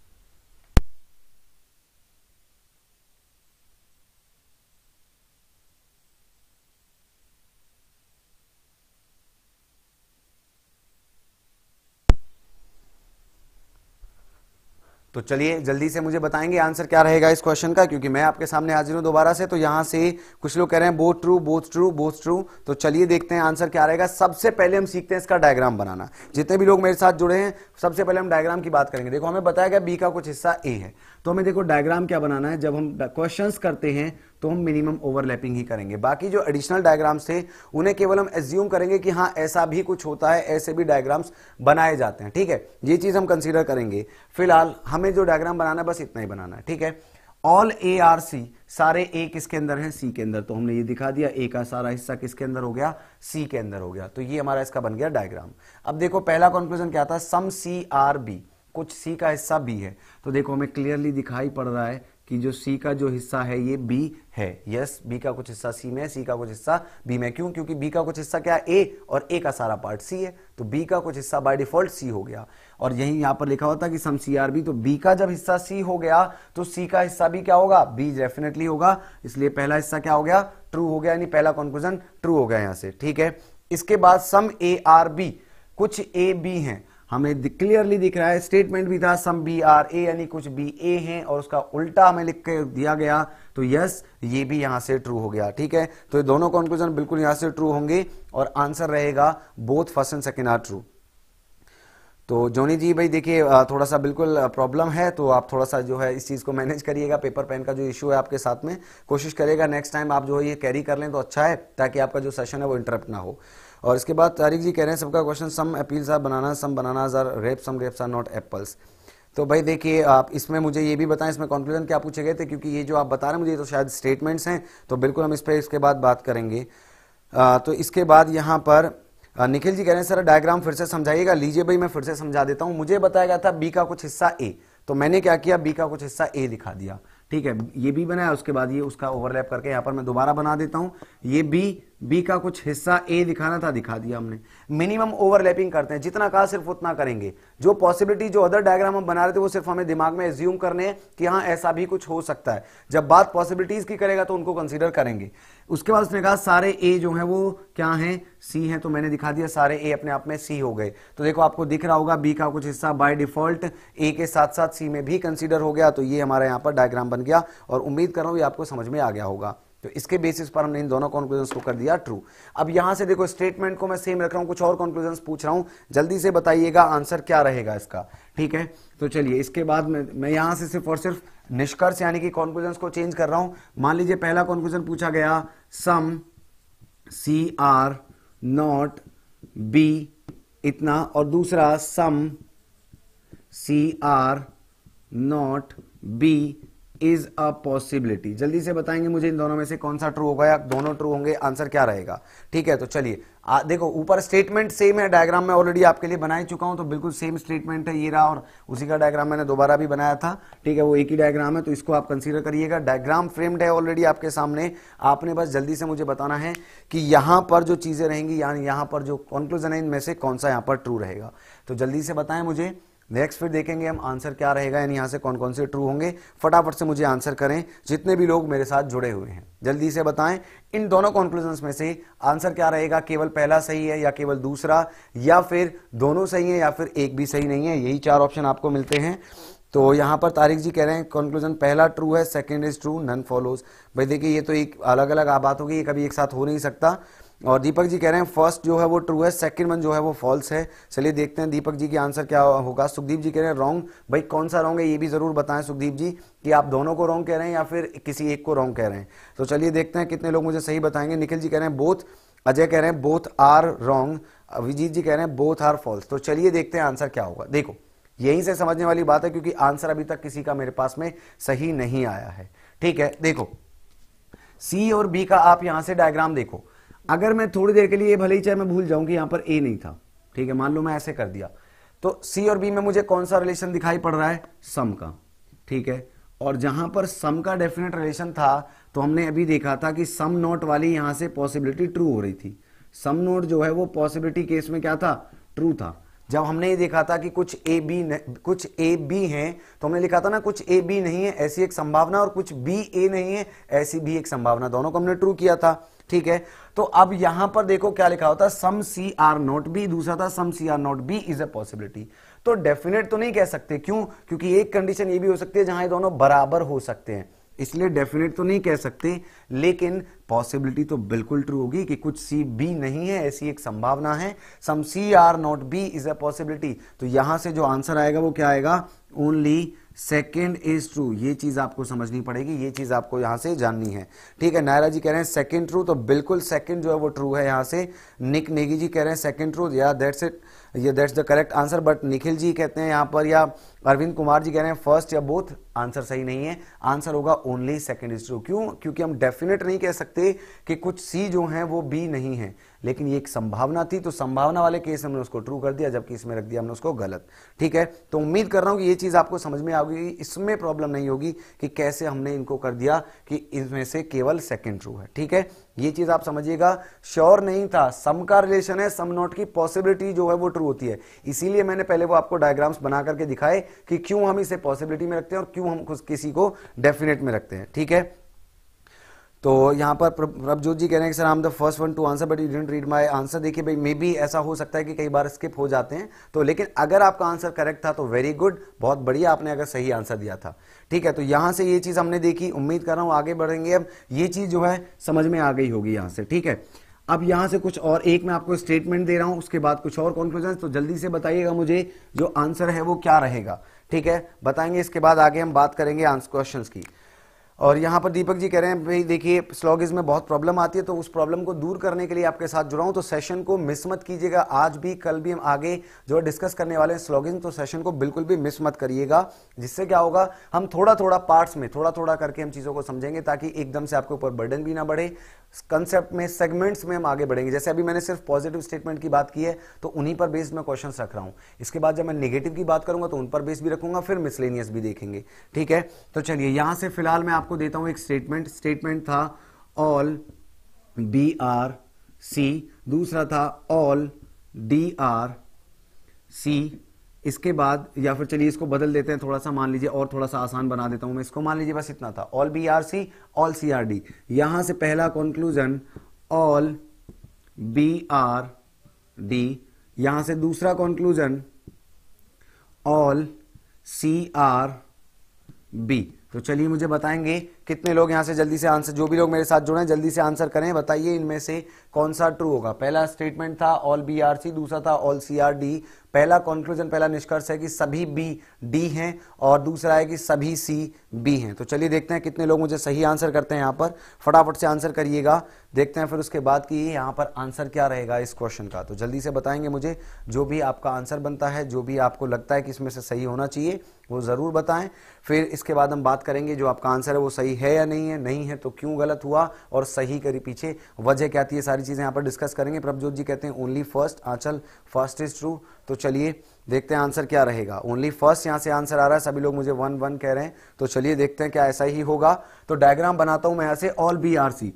तो चलिए जल्दी से मुझे बताएंगे आंसर क्या रहेगा इस क्वेश्चन का, क्योंकि मैं आपके सामने हाजिर हूं दोबारा से। तो यहां से कुछ लोग कह रहे हैं both true, both true, both true. तो चलिए देखते हैं आंसर क्या रहेगा। सबसे पहले हम सीखते हैं इसका डायग्राम बनाना। जितने भी लोग मेरे साथ जुड़े हैं, सबसे पहले हम डायग्राम की बात करेंगे। देखो हमें बताया गया बी का कुछ हिस्सा ए है, तो हमें देखो डायग्राम क्या बनाना है। जब हम क्वेश्चंस करते हैं तो हम मिनिमम ओवरलैपिंग ही करेंगे, बाकी जो एडिशनल डायग्राम्स थे उन्हें केवल हम एज्यूम करेंगे कि हाँ ऐसा भी कुछ होता है, ऐसे भी डायग्राम्स बनाए जाते हैं। ठीक है, ये चीज हम कंसीडर करेंगे। फिलहाल हमें जो डायग्राम बनाना है बस इतना ही बनाना है। ठीक है, ऑल ए आर सी, सारे ए किसके अंदर हैं, सी के अंदर। तो हमने ये दिखा दिया, ए का सारा हिस्सा किसके अंदर हो गया, सी के अंदर हो गया। तो ये हमारा इसका बन गया डायग्राम। अब देखो पहला कंक्लूजन क्या था, सम सी आर बी, कुछ सी का हिस्सा बी है। तो देखो हमें क्लियरली दिखाई पड़ रहा है कि जो सी का जो हिस्सा है ये बी है। यस, बी का कुछ हिस्सा सी में है, सी का कुछ हिस्सा बी में। क्यों? क्योंकि बी का कुछ हिस्सा क्या है, ए, और ए का सारा पार्ट सी है, तो बी का कुछ हिस्सा बाय डिफॉल्ट सी हो गया। और यही यहां पर लिखा होता कि सम सी आर बी, तो बी का जब हिस्सा सी हो गया तो सी का हिस्सा भी क्या होगा, बी डेफिनेटली होगा। इसलिए पहला हिस्सा क्या हो गया, ट्रू हो गया, यानी पहला कंक्लूजन ट्रू हो गया यहां से। ठीक है, इसके बाद सम ए आर बी, कुछ ए बी हैं। हमें क्लियरली दिख रहा है, स्टेटमेंट भी था सम बी आर ए, यानी कुछ बी ए हैं और उसका उल्टा हमें लिख के दिया गया, तो यस ये भी यहां से ट्रू हो गया। ठीक है, तो ये दोनों कंक्लूजन बिल्कुल यहां से ट्रू होंगे और आंसर रहेगा both first and second are true. तो जोनी जी भाई देखिए थोड़ा सा बिल्कुल प्रॉब्लम है, तो आप थोड़ा सा जो है इस चीज़ को मैनेज करिएगा, पेपर पेन का जो इशू है आपके साथ में, कोशिश करिएगा नेक्स्ट टाइम आप जो है ये कैरी कर लें तो अच्छा है, ताकि आपका जो सेशन है वो इंटरप्ट ना हो। और इसके बाद तारिक जी कह रहे हैं सबका question some apples are banana, some bananas are grape, some grapes are not apples. तो भाई देखिए आप इसमें मुझे ये भी बताएं इसमें कंक्लूजन क्या पूछे गए थे, क्योंकि ये जो आप बता रहे हैं मुझे तो शायद स्टेटमेंट्स हैं, तो बिल्कुल हम इस पर इसके बाद बात करेंगे। तो इसके बाद यहाँ पर निखिल जी कह रहे हैं सर डायग्राम फिर से समझाइएगा। लीजिए भाई मैं फिर से समझा देता हूं। मुझे बताया गया था बी का कुछ हिस्सा ए, तो मैंने क्या किया, बी का कुछ हिस्सा ए दिखा दिया। ठीक है, ये बी बनाया, उसके बाद ये उसका ओवरलैप करके यहां पर मैं दोबारा बना देता हूं। ये बी का कुछ हिस्सा ए दिखाना था, दिखा दिया हमने। मिनिमम ओवरलैपिंग करते हैं, जितना कहा सिर्फ उतना करेंगे। जो पॉसिबिलिटी जो अदर डायग्राम हम बना रहे थे वो सिर्फ हमें दिमाग में एज्यूम करने हैं कि हाँ ऐसा भी कुछ हो सकता है। जब बात पॉसिबिलिटीज की करेगा तो उनको कंसीडर करेंगे। उसके बाद उसने कहा सारे ए जो है वो क्या है, सी है, तो मैंने दिखा दिया सारे ए अपने आप में सी हो गए। तो देखो आपको दिख रहा होगा बी का कुछ हिस्सा बाय डिफॉल्ट ए के साथ साथ सी में भी कंसीडर हो गया। तो ये हमारा यहाँ पर डायग्राम बन गया और उम्मीद कर रहा हूँ ये आपको समझ में आ गया होगा। तो इसके बेसिस पर हमने इन दोनों कंक्लूजन्स को कर दिया ट्रू। अब यहां से देखो स्टेटमेंट को मैं सेम रख रहा हूं, कुछ और कंक्लूजन्स पूछ रहा हूं, जल्दी से बताइएगा आंसर क्या रहेगा इसका। ठीक है, तो चलिए इसके बाद मैं यहां से सिर्फ और सिर्फ निष्कर्ष यानी कि कंक्लूजन्स को चेंज कर रहा हूं। मान लीजिए पहला कंक्लूजन पूछा गया some C are not B इतना, और दूसरा some C are not B is a possibility. जल्दी से बताएंगे मुझे इन दोनों में से कौन सा ट्रू होगा, या दोनों ट्रू होंगे, आंसर क्या रहेगा। ठीक है, तो चलिए देखो ऊपर स्टेटमेंट सेम है, डायग्राम में ऑलरेडी आपके लिए बना ही चुका हूं, तो बिल्कुल सेम स्टेटमेंट है ये रहा, और उसी का डायग्राम मैंने दोबारा भी बनाया था। ठीक है, वो एक ही डायग्राम है, तो इसको आप कंसीडर करिएगा। डायग्राम फ्रेम्ड है ऑलरेडी आपके सामने, आपने बस जल्दी से मुझे बताना है कि यहां पर जो चीजें रहेंगी, यानी यहां पर जो कंक्लूजन है इनमें से कौन सा यहां पर ट्रू रहेगा। तो जल्दी से बताएं मुझे, नेक्स्ट फिर देखेंगे हम आंसर क्या रहेगा, यानी यहां से कौन कौन से ट्रू होंगे। फटाफट से मुझे आंसर करें जितने भी लोग मेरे साथ जुड़े हुए हैं, जल्दी से बताएं इन दोनों कंक्लूजन्स में से आंसर क्या रहेगा। केवल पहला सही है या केवल दूसरा, या फिर दोनों सही है या फिर एक भी सही नहीं है। यही चार ऑप्शन आपको मिलते हैं। तो यहां पर तारिक जी कह रहे हैं कंक्लूजन पहला ट्रू है, second is true, none follows. भाई देखिए ये तो एक अलग अलग बात होगी, ये कभी एक साथ हो नहीं सकता। और दीपक जी कह रहे हैं फर्स्ट जो है वो ट्रू है, सेकंड वन जो है वो फॉल्स है। चलिए देखते हैं दीपक जी की आंसर क्या होगा। सुखदीप जी कह रहे हैं रॉन्ग। भाई कौन सा रॉन्ग है ये भी जरूर बताएं सुखदीप जी, कि आप दोनों को रॉन्ग कह रहे हैं या फिर किसी एक को रॉन्ग कह रहे हैं। तो चलिए देखते हैं कितने लोग मुझे सही बताएंगे। निखिल जी कह रहे हैं बोथ, अजय कह रहे हैं both are wrong, Abhijeet ji कह रहे हैं बोथ आर फॉल्स। तो चलिए देखते हैं आंसर क्या होगा। देखो यहीं से समझने वाली बात है, क्योंकि आंसर अभी तक किसी का मेरे पास में सही नहीं आया है। ठीक है, देखो सी और बी का आप यहां से डायग्राम देखो। अगर मैं थोड़ी देर के लिए भले ही चाहे मैं भूल जाऊं कि यहां पर ए नहीं था, ठीक है, मान लो मैं ऐसे कर दिया, तो सी और बी में मुझे कौन सा रिलेशन दिखाई पड़ रहा है, सम का। ठीक है, और जहां पर सम का डेफिनेट रिलेशन था, तो हमने अभी देखा था कि सम नोट वाली यहां से पॉसिबिलिटी ट्रू हो रही थी। सम नोट जो है वो पॉसिबिलिटी केस में क्या था, ट्रू था। जब हमने ये देखा था कि कुछ ए बी हैं, तो हमने लिखा था ना कुछ ए बी नहीं है ऐसी एक संभावना, और कुछ बी ए नहीं है ऐसी भी एक संभावना, दोनों को हमने ट्रू किया था। ठीक है, तो अब यहां पर देखो क्या लिखा होता है, some C are not B, दूसरा था some C are not B is a possibility. तो डेफिनेट तो नहीं कह सकते, क्यों, क्योंकि एक कंडीशन ये भी हो सकती है जहां ये दोनों बराबर हो सकते हैं, इसलिए डेफिनेट तो नहीं कह सकते, लेकिन पॉसिबिलिटी तो बिल्कुल ट्रू होगी कि कुछ सी बी नहीं है ऐसी एक संभावना है। Some C are not B is a possibility. तो यहां से जो आंसर आएगा वो क्या आएगा, ओनली सेकेंड इज ट्रू। ये चीज आपको समझनी पड़ेगी, ये चीज आपको यहां से जाननी है। ठीक है, नायरा जी कह रहे हैं सेकेंड ट्रू, तो बिल्कुल सेकेंड जो है वो ट्रू है यहां से। निक नेगी जी कह रहे हैं सेकेंड ट्रू, या दैट्स इट, ये that's the correct answer. But Nikhil ji कहते हैं यहां पर, या अरविंद कुमार जी कह रहे हैं फर्स्ट या बोथ, आंसर सही नहीं है, आंसर होगा ओनली सेकेंड इज ट्रू। क्यों, क्योंकि हम डेफिनेट नहीं कह सकते कि कुछ सी जो है वो बी नहीं है, लेकिन ये एक संभावना थी, तो संभावना वाले केस हमने उसको ट्रू कर दिया, जबकि इसमें रख दिया हमने उसको गलत। ठीक है, तो उम्मीद कर रहा हूं कि ये चीज आपको समझ में आ गई, इसमें प्रॉब्लम नहीं होगी कि कैसे हमने इनको कर दिया कि इनमें से केवल सेकंड ट्रू है। ठीक है, ये चीज आप समझिएगा। श्योर नहीं था, सम का रिलेशन है, सम नॉट की पॉसिबिलिटी जो है वो ट्रू होती है, इसीलिए मैंने पहले वो आपको डायग्राम्स बना करके दिखाए कि क्यों हम इसे पॉसिबिलिटी में रखते हैं और क्यों हम किसी को डेफिनेट में रखते हैं। ठीक है, तो यहाँ पर प्रभजोत जी कह रहे हैं कि sir I am the first one to answer but you didn't read my answer. देखिए भाई, मे बी ऐसा हो सकता है कि कई बार स्किप हो जाते हैं, तो लेकिन अगर आपका आंसर करेक्ट था तो वेरी गुड, बहुत बढ़िया, आपने अगर सही आंसर दिया था। ठीक है, तो यहाँ से ये चीज हमने देखी, उम्मीद कर रहा हूँ आगे बढ़ेंगे, अब ये चीज जो है समझ में आ गई होगी यहाँ से। ठीक है, अब यहां से कुछ और एक मैं आपको स्टेटमेंट दे रहा हूं, उसके बाद कुछ और कंक्लूजन, तो जल्दी से बताइएगा मुझे जो आंसर है वो क्या रहेगा। ठीक है, बताएंगे, इसके बाद आगे हम बात करेंगे आंसर क्वेश्चंस की। और यहाँ पर दीपक जी कह रहे हैं भाई देखिए स्लॉगिज्म में बहुत प्रॉब्लम आती है, तो उस प्रॉब्लम को दूर करने के लिए आपके साथ जुड़ा हूं, तो सेशन को मिस मत कीजिएगा। आज भी कल भी हम आगे जो डिस्कस करने वाले हैं स्लॉगिज्म, तो सेशन को बिल्कुल भी मिस मत करिएगा। जिससे क्या होगा, हम थोड़ा थोड़ा पार्ट्स में थोड़ा थोड़ा करके हम चीजों को समझेंगे, ताकि एकदम से आपके ऊपर बर्डन भी ना बढ़े। कंसेप्ट में, सेगमेंट्स में हम आगे बढ़ेंगे। जैसे अभी मैंने सिर्फ पॉजिटिव स्टेटमेंट की बात की है, तो उन्हीं पर बेस्ड मैं क्वेश्चंस रख रहा हूं। इसके बाद जब मैं नेगेटिव की बात करूंगा तो उन पर बेस्ड भी रखूंगा, फिर मिसलेनियस भी देखेंगे। ठीक है, तो चलिए यहां से फिलहाल मैं आपको देता हूं एक स्टेटमेंट था ऑल बी आर सी, दूसरा था ऑल डी आर सी। इसके बाद या फिर चलिए इसको बदल देते हैं थोड़ा सा, मान लीजिए और थोड़ा सा आसान बना देता हूं मैं इसको, मान लीजिए बस इतना था, all B are C all C are D. यहां से पहला conclusion all B are D, यहां से दूसरा conclusion all C are B. तो चलिए मुझे बताएंगे कितने लोग यहां से जल्दी से आंसर, जो भी लोग मेरे साथ जुड़े हैं जल्दी से आंसर करें, बताइए इनमें से कौन सा ट्रू होगा। पहला स्टेटमेंट था ऑल बी आर सी, दूसरा था ऑल सी आर डी। पहला कंक्लूजन, पहला निष्कर्ष है कि सभी बी डी हैं, और दूसरा है कि सभी सी बी हैं। तो चलिए देखते हैं कितने लोग मुझे सही आंसर करते हैं। यहां पर फटाफट से आंसर करिएगा, देखते हैं फिर उसके बाद कि यहां पर आंसर क्या रहेगा इस क्वेश्चन का। तो जल्दी से बताएंगे मुझे, जो भी आपका आंसर बनता है, जो भी आपको लगता है कि इसमें से सही होना चाहिए वो जरूर बताएं। फिर इसके बाद हम बात करेंगे जो आपका आंसर है वो सही है या नहीं है, नहीं है तो क्यों गलत हुआ, और सही करी पीछे वजह क्या थी, ये सारी चीजें यहाँ पर डिस्कस करेंगे। प्रभजोत जी कहते हैं only first, Aanchal first is true. तो चलिए देखते हैं आंसर क्या रहेगा। ओनली फर्स्ट यहां से आंसर आ रहा है, सभी लोग मुझे 1 1 कह रहे हैं, तो चलिए देखते हैं क्या ऐसा ही होगा। तो डायग्राम बनाता हूं मैं यहां से, ऑल बी आर सी,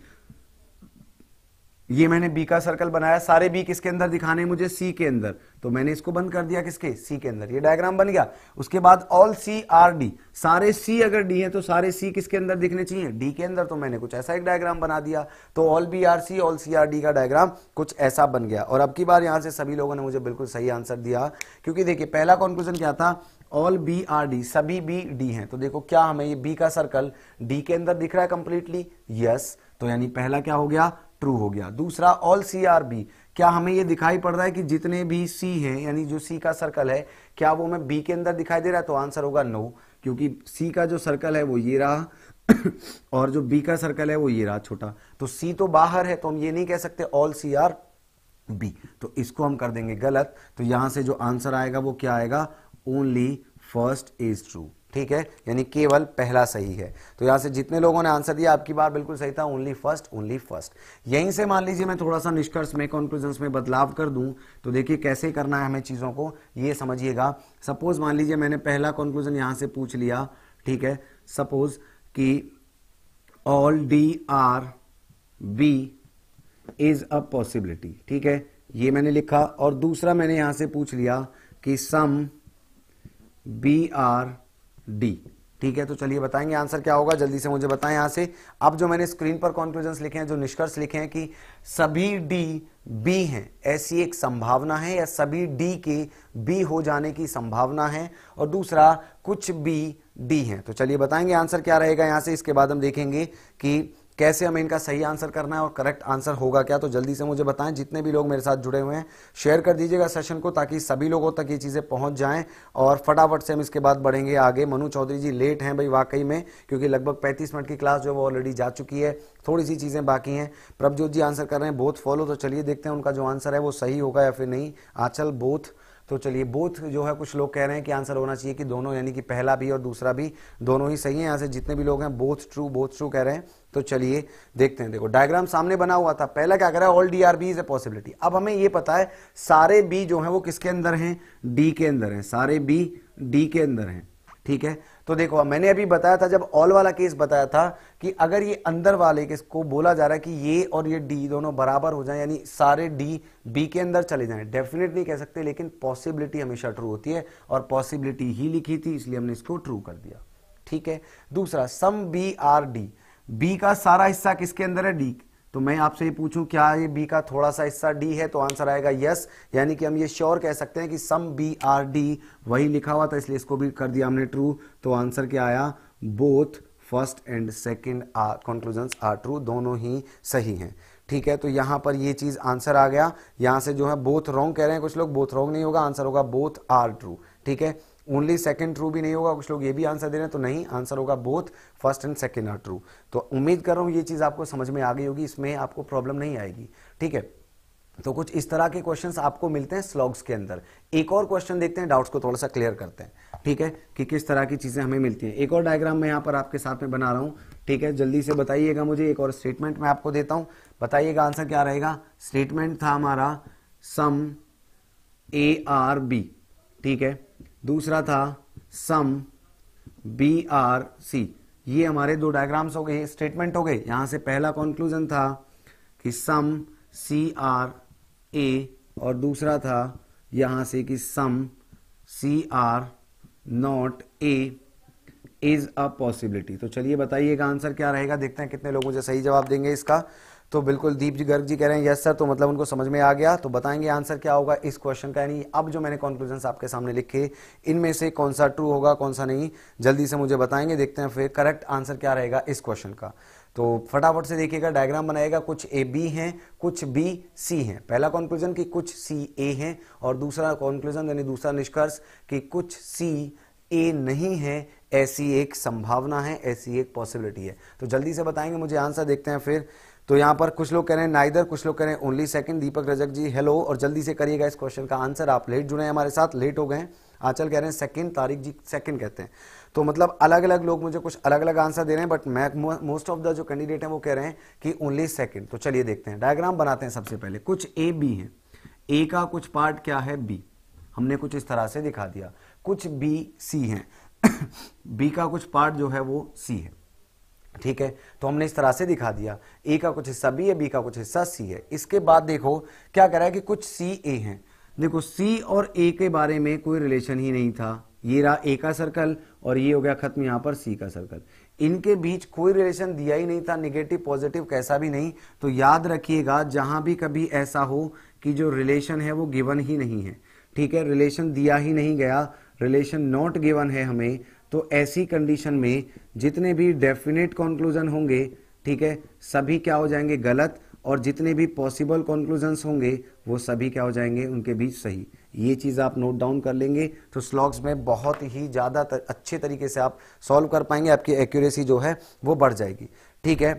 ये मैंने बी का सर्कल बनाया, सारे बी किसके अंदर दिखाने हैं मुझे, सी के अंदर, तो मैंने इसको बंद कर दिया किसके, सी के अंदर, ये डायग्राम बन गया। उसके बाद ऑल सी आर डी, सारे सी अगर डी है तो सारे सी किसके अंदर दिखने चाहिए, डी के अंदर, तो मैंने कुछ ऐसा एक डायग्राम बना दिया। तो all B are C all C are D का डायग्राम कुछ ऐसा बन गया। और अब की बार यहां से सभी लोगों ने मुझे बिल्कुल सही आंसर दिया, क्योंकि देखिए पहला कंक्लूजन क्या था, ऑल बी आर डी, सभी बी डी हैं। तो देखो क्या हमें ये बी का सर्कल डी के अंदर दिख रहा है कंप्लीटली, यस, तो यानी पहला क्या हो गया, ट्रू हो गया। दूसरा ऑल सी आर बी, क्या हमें ये दिखाई पड़ रहा है कि जितने भी सी हैं, यानी जो सी का सर्कल है, क्या वो हमें बी के अंदर दिखाई दे रहा है, तो आंसर होगा नो, क्योंकि सी का जो सर्कल है वो ये रहा और जो बी का सर्कल है वो ये रहा छोटा, तो सी तो बाहर है, तो हम ये नहीं कह सकते ऑल सी आर बी, तो इसको हम कर देंगे गलत। तो यहां से जो आंसर आएगा वो क्या आएगा, ओनली फर्स्ट इज ट्रू। ठीक है, यानी केवल पहला सही है। तो यहां से जितने लोगों ने आंसर दिया आपकी बार बिल्कुल सही था, ओनली फर्स्ट, ओनली फर्स्ट। यहीं से मान लीजिए मैं थोड़ा सा निष्कर्ष में, कंक्लूजन्स में बदलाव कर दूं, तो देखिए कैसे करना है हमें चीजों को, ये समझिएगा। सपोज मान लीजिए मैंने पहला कंक्लूजन यहां से पूछ लिया, ठीक है, सपोज कि all D are B is a possibility, ठीक है, ये मैंने लिखा। और दूसरा मैंने यहां से पूछ लिया कि सम बी आर डी, ठीक है। तो चलिए बताएंगे आंसर क्या होगा, जल्दी से मुझे बताएं यहां से। अब जो मैंने स्क्रीन पर कंक्लूजन्स लिखे हैं, जो निष्कर्ष लिखे हैं कि सभी डी बी हैं, ऐसी एक संभावना है, या सभी डी के बी हो जाने की संभावना है, और दूसरा कुछ बी डी हैं। तो चलिए बताएंगे आंसर क्या रहेगा यहां से। इसके बाद हम देखेंगे कि कैसे हमें इनका सही आंसर करना है और करेक्ट आंसर होगा क्या। तो जल्दी से मुझे बताएं, जितने भी लोग मेरे साथ जुड़े हुए हैं शेयर कर दीजिएगा सेशन को, ताकि सभी लोगों तक ये चीजें पहुंच जाएं, और फटाफट से हम इसके बाद बढ़ेंगे आगे। मनु चौधरी जी लेट हैं भाई वाकई में, क्योंकि लगभग 35 मिनट की क्लास जो है वो ऑलरेडी जा चुकी है, थोड़ी सी चीजें बाकी हैं। प्रभजोत जी आंसर कर रहे हैं बोथ फॉलो, तो चलिए देखते हैं उनका जो आंसर है वो सही होगा या फिर नहीं। आंचल बोथ, तो चलिए बोथ जो है, कुछ लोग कह रहे हैं कि आंसर होना चाहिए कि दोनों, यानी कि पहला भी और दूसरा भी दोनों ही सही है। यहाँ से जितने भी लोग हैं बोथ ट्रू कह रहे हैं। तो चलिए देखते हैं। देखो डायग्राम सामने बना हुआ था, पहला क्या कर रहा है, all D are B is a possibility. अब हमें ये पता है सारे बी जो है वो किसके अंदर हैं, डी के अंदर हैं, सारे बी डी के अंदर हैं, ठीक है। तो देखो मैंने अभी बताया था, जब ऑल वाला केस बताया था, कि अगर ये अंदर वाले केस को बोला जा रहा है कि ये और ये डी दोनों बराबर हो जाएं, यानी सारे डी बी के अंदर चले जाएं, डेफिनेट नहीं कह सकते, लेकिन पॉसिबिलिटी हमेशा ट्रू होती है, और पॉसिबिलिटी ही लिखी थी इसलिए हमने इसको ट्रू कर दिया, ठीक है। दूसरा some B are D, B का सारा हिस्सा किसके अंदर है, डी। तो मैं आपसे ये पूछूं क्या ये बी का थोड़ा सा हिस्सा डी है, तो आंसर आएगा यस। यानी कि हम ये श्योर कह सकते हैं कि सम बी आर डी, वही लिखा हुआ था इसलिए इसको भी कर दिया हमने ट्रू। तो आंसर क्या आया, both first and second conclusions are true, दोनों ही सही हैं। ठीक है, तो यहां पर ये चीज आंसर आ गया। यहां से जो है बोथ रॉन्ग कह रहे हैं कुछ लोग, बोथ रॉन्ग नहीं होगा, आंसर होगा बोथ आर ट्रू। ठीक है, ओनली सेकंड ट्रू भी नहीं होगा, कुछ लोग ये भी आंसर दे रहे हैं, तो नहीं, आंसर होगा both first and second are true. तो उम्मीद कर रहा हूं ये चीज आपको समझ में आ गई होगी, इसमें आपको प्रॉब्लम नहीं आएगी। ठीक है, तो कुछ इस तरह के क्वेश्चंस आपको मिलते हैं स्लॉग्स के अंदर। एक और क्वेश्चन देखते हैं, डाउट्स को थोड़ा सा क्लियर करते हैं। ठीक है, कि किस तरह की चीजें हमें मिलती हैं। एक और डायग्राम मैं यहाँ पर आपके साथ में बना रहा हूँ। ठीक है, जल्दी से बताइएगा मुझे। एक और स्टेटमेंट मैं आपको देता हूँ, बताइएगा आंसर क्या रहेगा। स्टेटमेंट था हमारा सम ए आर बी। ठीक है, दूसरा था सम बी आर सी। ये हमारे दो डायग्राम्स हो गए, स्टेटमेंट हो गए। यहां से पहला कंक्लूजन था कि सम सी आर ए, और दूसरा था यहां से कि some C are not A is a possibility. तो चलिए बताइएगा आंसर क्या रहेगा, देखते हैं कितने लोग मुझे सही जवाब देंगे इसका। तो बिल्कुल दीप जी गर्ग जी कह रहे हैं यस सर, तो मतलब उनको समझ में आ गया। तो बताएंगे आंसर क्या होगा इस क्वेश्चन का। यानी अब जो मैंने कंक्लूजन्स आपके सामने लिखे, इनमें से कौन सा ट्रू होगा कौन सा नहीं, जल्दी से मुझे बताएंगे। देखते हैं फिर करेक्ट आंसर क्या रहेगा इस क्वेश्चन का। तो फटाफट से देखिएगा, डायग्राम बनाएगा। कुछ ए बी हैं, कुछ बी सी हैं। पहला कंक्लूजन कि कुछ सी ए हैं, और दूसरा कंक्लूजन यानी दूसरा निष्कर्ष कि कुछ सी ए नहीं है, ऐसी एक संभावना है, ऐसी एक पॉसिबिलिटी है। तो जल्दी से बताएंगे मुझे आंसर, देखते हैं फिर। तो यहाँ पर कुछ लोग कह रहे हैं नाइदर, कुछ लोग कह रहे हैं only second. Deepak Rajak ji hello, और जल्दी से करिएगा इस क्वेश्चन का आंसर। आप लेट जुड़े हैं हमारे साथ, लेट हो गए हैं। आंचल कह रहे हैं सेकंड, तारिक जी सेकंड कहते हैं। तो मतलब अलग अलग लोग मुझे कुछ अलग अलग आंसर दे रहे हैं, बट मैं मोस्ट ऑफ द जो कैंडिडेट हैं वो कह रहे हैं कि ओनली सेकंड। तो चलिए देखते हैं, डायग्राम बनाते हैं। सबसे पहले कुछ ए बी है, ए का कुछ पार्ट क्या है बी, हमने कुछ इस तरह से दिखा दिया। कुछ बी सी है, बी का कुछ पार्ट जो है वो सी है। ठीक है, तो हमने इस तरह से दिखा दिया। ए का कुछ हिस्सा बी है, बी का कुछ हिस्सा सी है। इसके बाद देखो क्या कह रहा है कि कुछ सी ए है। देखो सी और ए के बारे में कोई रिलेशन ही नहीं था। ये रहा ए का सर्कल और ये हो गया खत्म यहां पर सी का सर्कल। इनके बीच कोई रिलेशन दिया ही नहीं था, निगेटिव पॉजिटिव कैसा भी नहीं। तो याद रखिएगा, जहां भी कभी ऐसा हो कि जो रिलेशन है वो गिवन ही नहीं है, ठीक है, रिलेशन दिया ही नहीं गया, रिलेशन नॉट गिवन है हमें, तो ऐसी कंडीशन में जितने भी डेफिनेट कंक्लूजन होंगे, ठीक है, सभी क्या हो जाएंगे गलत, और जितने भी पॉसिबल कंक्लूजन्स होंगे वो सभी क्या हो जाएंगे उनके बीच सही। ये चीज आप नोट डाउन कर लेंगे तो स्लॉग्स में बहुत ही ज्यादा अच्छे तरीके से आप सॉल्व कर पाएंगे, आपकी एक्यूरेसी जो है वो बढ़ जाएगी। ठीक है,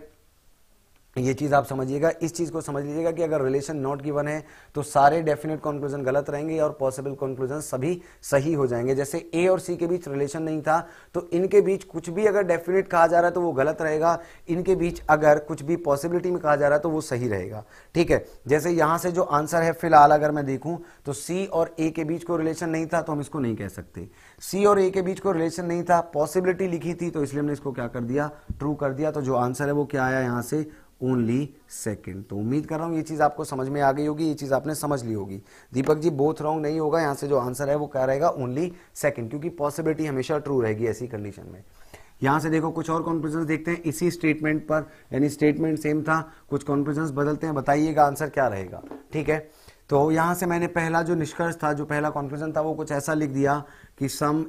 ये चीज आप समझिएगा, इस चीज को समझ लीजिएगा कि अगर रिलेशन नॉट गिवन है तो सारे डेफिनेट कंक्लूजन गलत रहेंगे और पॉसिबल कंक्लूजन सभी सही हो जाएंगे। जैसे ए और सी के बीच रिलेशन नहीं था तो इनके बीच कुछ भी अगर डेफिनेट कहा जा रहा है तो वो गलत रहेगा, इनके बीच अगर कुछ भी पॉसिबिलिटी में कहा जा रहा है तो वो सही रहेगा। ठीक है, जैसे यहां से जो आंसर है फिलहाल अगर मैं देखूं तो सी और ए के बीच कोई रिलेशन नहीं था तो हम इसको नहीं कह सकते। सी और ए के बीच कोई रिलेशन नहीं था, पॉसिबिलिटी लिखी थी तो इसलिए हमने इसको क्या कर दिया, ट्रू कर दिया। तो जो आंसर है वो क्या आया यहां से, ओनली सेकंड। तो उम्मीद कर रहा हूं ये चीज आपको समझ में आ गई होगी, ये चीज आपने समझ ली होगी। दीपक जी बोथ रॉन्ग नहीं होगा, यहां से जो आंसर है वो क्या रहेगा, ओनली सेकंड, क्योंकि पॉसिबिलिटी हमेशा ट्रू रहेगी ऐसी कंडीशन में। यहां से देखो कुछ और कंक्लूजन देखते हैं इसी स्टेटमेंट पर, यानी स्टेटमेंट सेम था, कुछ कंक्लूजन बदलते हैं, बताइएगा आंसर क्या रहेगा। ठीक है, तो यहां से मैंने पहला जो निष्कर्ष था, जो पहला कंक्लूजन था वो कुछ ऐसा लिख दिया कि some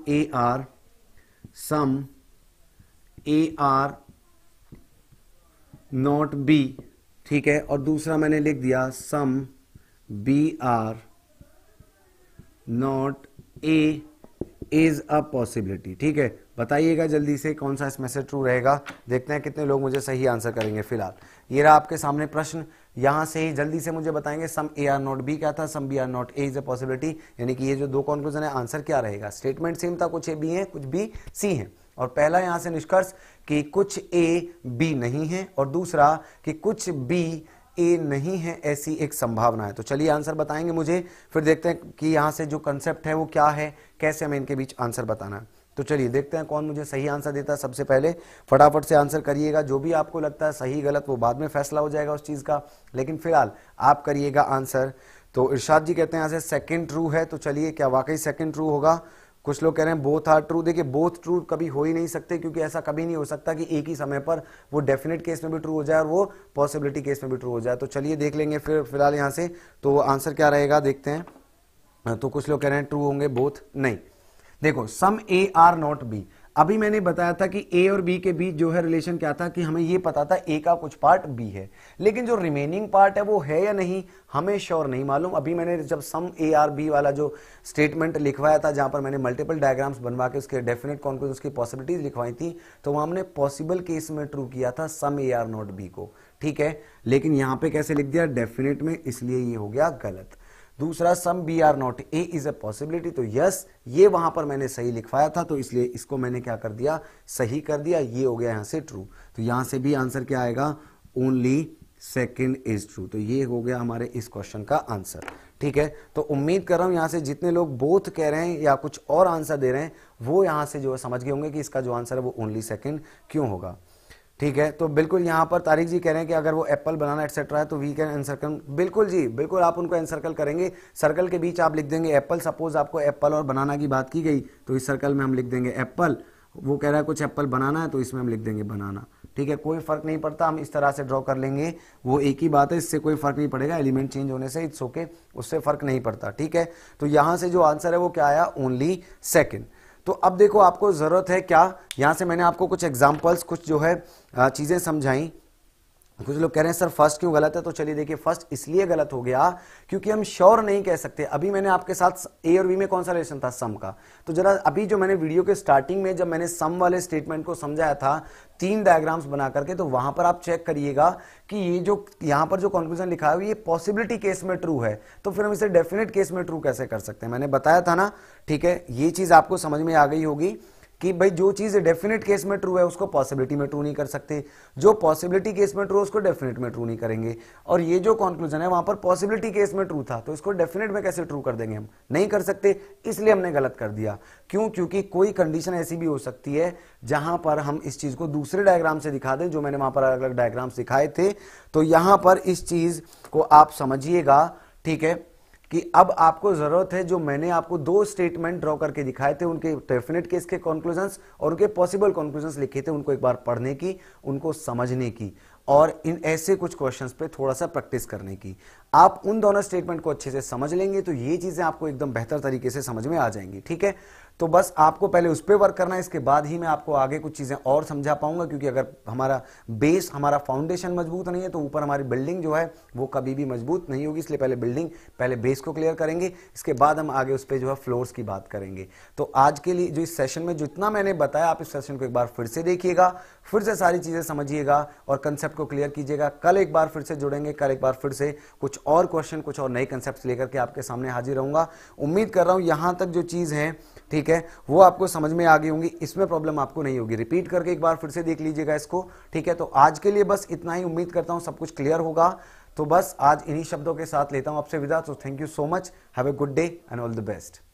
A are not B, ठीक है, और दूसरा मैंने लिख दिया some B are not A is a possibility. ठीक है, बताइएगा जल्दी से कौन सा इसमें से ट्रू रहेगा, देखते हैं कितने लोग मुझे सही आंसर करेंगे। फिलहाल ये रहा आपके सामने प्रश्न, यहां से ही जल्दी से मुझे बताएंगे some A are not B क्या था, some B are not A is a possibility, यानी कि ये जो दो कंक्लूजन है आंसर क्या रहेगा। स्टेटमेंट सेम था, कुछ ए बी है कुछ बी सी है, और पहला यहां से निष्कर्ष कि कुछ ए बी नहीं है, और दूसरा कि कुछ बी ए नहीं है, ऐसी एक संभावना है। तो चलिए आंसर बताएंगे मुझे, फिर देखते हैं कि यहां से जो कंसेप्ट है वो क्या है, कैसे हमें इनके बीच आंसर बताना है। तो चलिए देखते हैं कौन मुझे सही आंसर देता है। सबसे पहले फटाफट से आंसर करिएगा, जो भी आपको लगता है सही गलत वो बाद में फैसला हो जाएगा उस चीज का, लेकिन फिलहाल आप करिएगा आंसर। तो इरशाद जी कहते हैं यहां से सेकंड ट्रू है, तो चलिए क्या वाकई सेकंड ट्रू होगा। कुछ लोग कह रहे हैं बोथ आर ट्रू। देखिए बोथ ट्रू कभी हो ही नहीं सकते, क्योंकि ऐसा कभी नहीं हो सकता कि एक ही समय पर वो डेफिनेट केस में भी ट्रू हो जाए और वो पॉसिबिलिटी केस में भी ट्रू हो जाए। तो चलिए देख लेंगे फिर फिलहाल यहाँ से तो आंसर क्या रहेगा, देखते हैं। तो कुछ लोग कह रहे हैं ट्रू होंगे बोथ, नहीं। देखो some A are not B, अभी मैंने बताया था कि ए और बी के बीच जो है रिलेशन क्या था कि हमें ये पता था ए का कुछ पार्ट बी है, लेकिन जो रिमेनिंग पार्ट है वो है या नहीं हमें श्योर नहीं मालूम। अभी मैंने जब सम ए आर बी वाला जो स्टेटमेंट लिखवाया था, जहां पर मैंने मल्टीपल डायग्राम्स बनवा के उसके डेफिनेट कॉन्क्लूजन की पॉसिबिलिटीज लिखवाई थी, तो वहां हमने पॉसिबल केस में ट्रू किया था some A are not B को, ठीक है। लेकिन यहां पे कैसे लिख दिया, डेफिनेट में, इसलिए ये हो गया गलत। दूसरा some B are not A is a possibility, तो यस ये वहां पर मैंने सही लिखवाया था, तो इसलिए इसको मैंने क्या कर दिया, सही कर दिया, ये हो गया यहां से ट्रू। तो यहां से भी आंसर क्या आएगा, ओनली सेकंड इज ट्रू। तो ये हो गया हमारे इस क्वेश्चन का आंसर, ठीक है। तो उम्मीद कर रहा हूं यहां से जितने लोग बोथ कह रहे हैं या कुछ और आंसर दे रहे हैं वो यहां से जो है समझ गए होंगे कि इसका जो आंसर है वो ओनली सेकंड क्यों होगा, ठीक है। तो बिल्कुल यहाँ पर तारिक जी कह रहे हैं कि अगर वो एप्पल बनाना एक्सेट्रा है तो वी कैन एनसर्कल, बिल्कुल जी बिल्कुल आप उनको एनसर्कल करेंगे। सर्कल के बीच आप लिख देंगे एप्पल, सपोज आपको एप्पल और बनाना की बात की गई तो इस सर्कल में हम लिख देंगे एप्पल, वो कह रहा है कुछ एप्पल बनाना है तो इसमें हम लिख देंगे बनाना, ठीक है। कोई फर्क नहीं पड़ता, हम इस तरह से ड्रॉ कर लेंगे, वो एक ही बात है, इससे कोई फर्क नहीं पड़ेगा, एलिमेंट चेंज होने से इट्स ओके, उससे फर्क नहीं पड़ता, ठीक है। तो यहां से जो आंसर है वो क्या आया, ओनली सेकंड। तो अब देखो आपको जरूरत है क्या, यहां से मैंने आपको कुछ एग्जांपल्स, कुछ जो है चीजें समझाई। कुछ लोग कह रहे हैं सर फर्स्ट क्यों गलत है, तो चलिए देखिए फर्स्ट इसलिए गलत हो गया क्योंकि हम श्योर नहीं कह सकते। अभी मैंने आपके साथ ए और बी में कौन सा रिलेशन था, सम का, तो जरा अभी जो मैंने वीडियो के स्टार्टिंग में जब मैंने सम वाले स्टेटमेंट को समझाया था 3 डायग्राम्स बना करके, तो वहां पर आप चेक करिएगा कि ये जो यहां पर जो कंक्लूजन लिखा है ये पॉसिबिलिटी केस में ट्रू है, तो फिर हम इसे डेफिनेट केस में ट्रू कैसे कर सकते हैं, मैंने बताया था ना, ठीक है। ये चीज आपको समझ में आ गई होगी कि भाई जो चीज डेफिनेट केस में ट्रू है उसको पॉसिबिलिटी में ट्रू नहीं कर सकते, जो पॉसिबिलिटी केस में ट्रू है उसको डेफिनेट में ट्रू नहीं करेंगे। और ये जो कंक्लूजन है वहां पर पॉसिबिलिटी केस में ट्रू था तो इसको डेफिनेट में कैसे ट्रू कर देंगे, हम नहीं कर सकते, इसलिए हमने गलत कर दिया। क्यों, क्योंकि कोई कंडीशन ऐसी भी हो सकती है जहां पर हम इस चीज को दूसरे डायग्राम से दिखा दें, जो मैंने वहां पर अलग अलग डायग्राम्स दिखाए थे। तो यहां पर इस चीज को आप समझिएगा, ठीक है, कि अब आपको जरूरत है, जो मैंने आपको 2 स्टेटमेंट ड्रॉ करके दिखाए थे उनके डेफिनेट केस के कंक्लूजन्स और उनके पॉसिबल कंक्लूजन्स लिखे थे, उनको एक बार पढ़ने की, उनको समझने की और इन ऐसे कुछ क्वेश्चंस पे थोड़ा सा प्रैक्टिस करने की। आप उन दोनों स्टेटमेंट को अच्छे से समझ लेंगे तो ये चीजें आपको एकदम बेहतर तरीके से समझ में आ जाएंगी, ठीक है। तो बस आपको पहले उस पर वर्क करना है, इसके बाद ही मैं आपको आगे कुछ चीजें और समझा पाऊंगा, क्योंकि अगर हमारा बेस, हमारा फाउंडेशन मजबूत नहीं है तो ऊपर हमारी बिल्डिंग जो है वो कभी भी मजबूत नहीं होगी। इसलिए पहले बेस को क्लियर करेंगे, इसके बाद हम आगे उस पर जो है फ्लोर्स की बात करेंगे। तो आज के लिए जो इस सेशन में जितना मैंने बताया, आप इस सेशन को एक बार फिर से देखिएगा, फिर से सारी चीजें समझिएगा और कंसेप्ट को क्लियर कीजिएगा। कल एक बार फिर से जुड़ेंगे, कल एक बार फिर से कुछ और क्वेश्चन, कुछ और नए कंसेप्ट लेकर के आपके सामने हाजिर रहूंगा। उम्मीद कर रहा हूं यहां तक जो चीज है, ठीक है, वो आपको समझ में आ गई होंगी, इसमें प्रॉब्लम आपको नहीं होगी। रिपीट करके एक बार फिर से देख लीजिएगा इसको, ठीक है। तो आज के लिए बस इतना ही, उम्मीद करता हूं सब कुछ क्लियर होगा। तो बस आज इन्हीं शब्दों के साथ लेता हूं आपसे विदा। तो thank you so much, have a good day and all the best.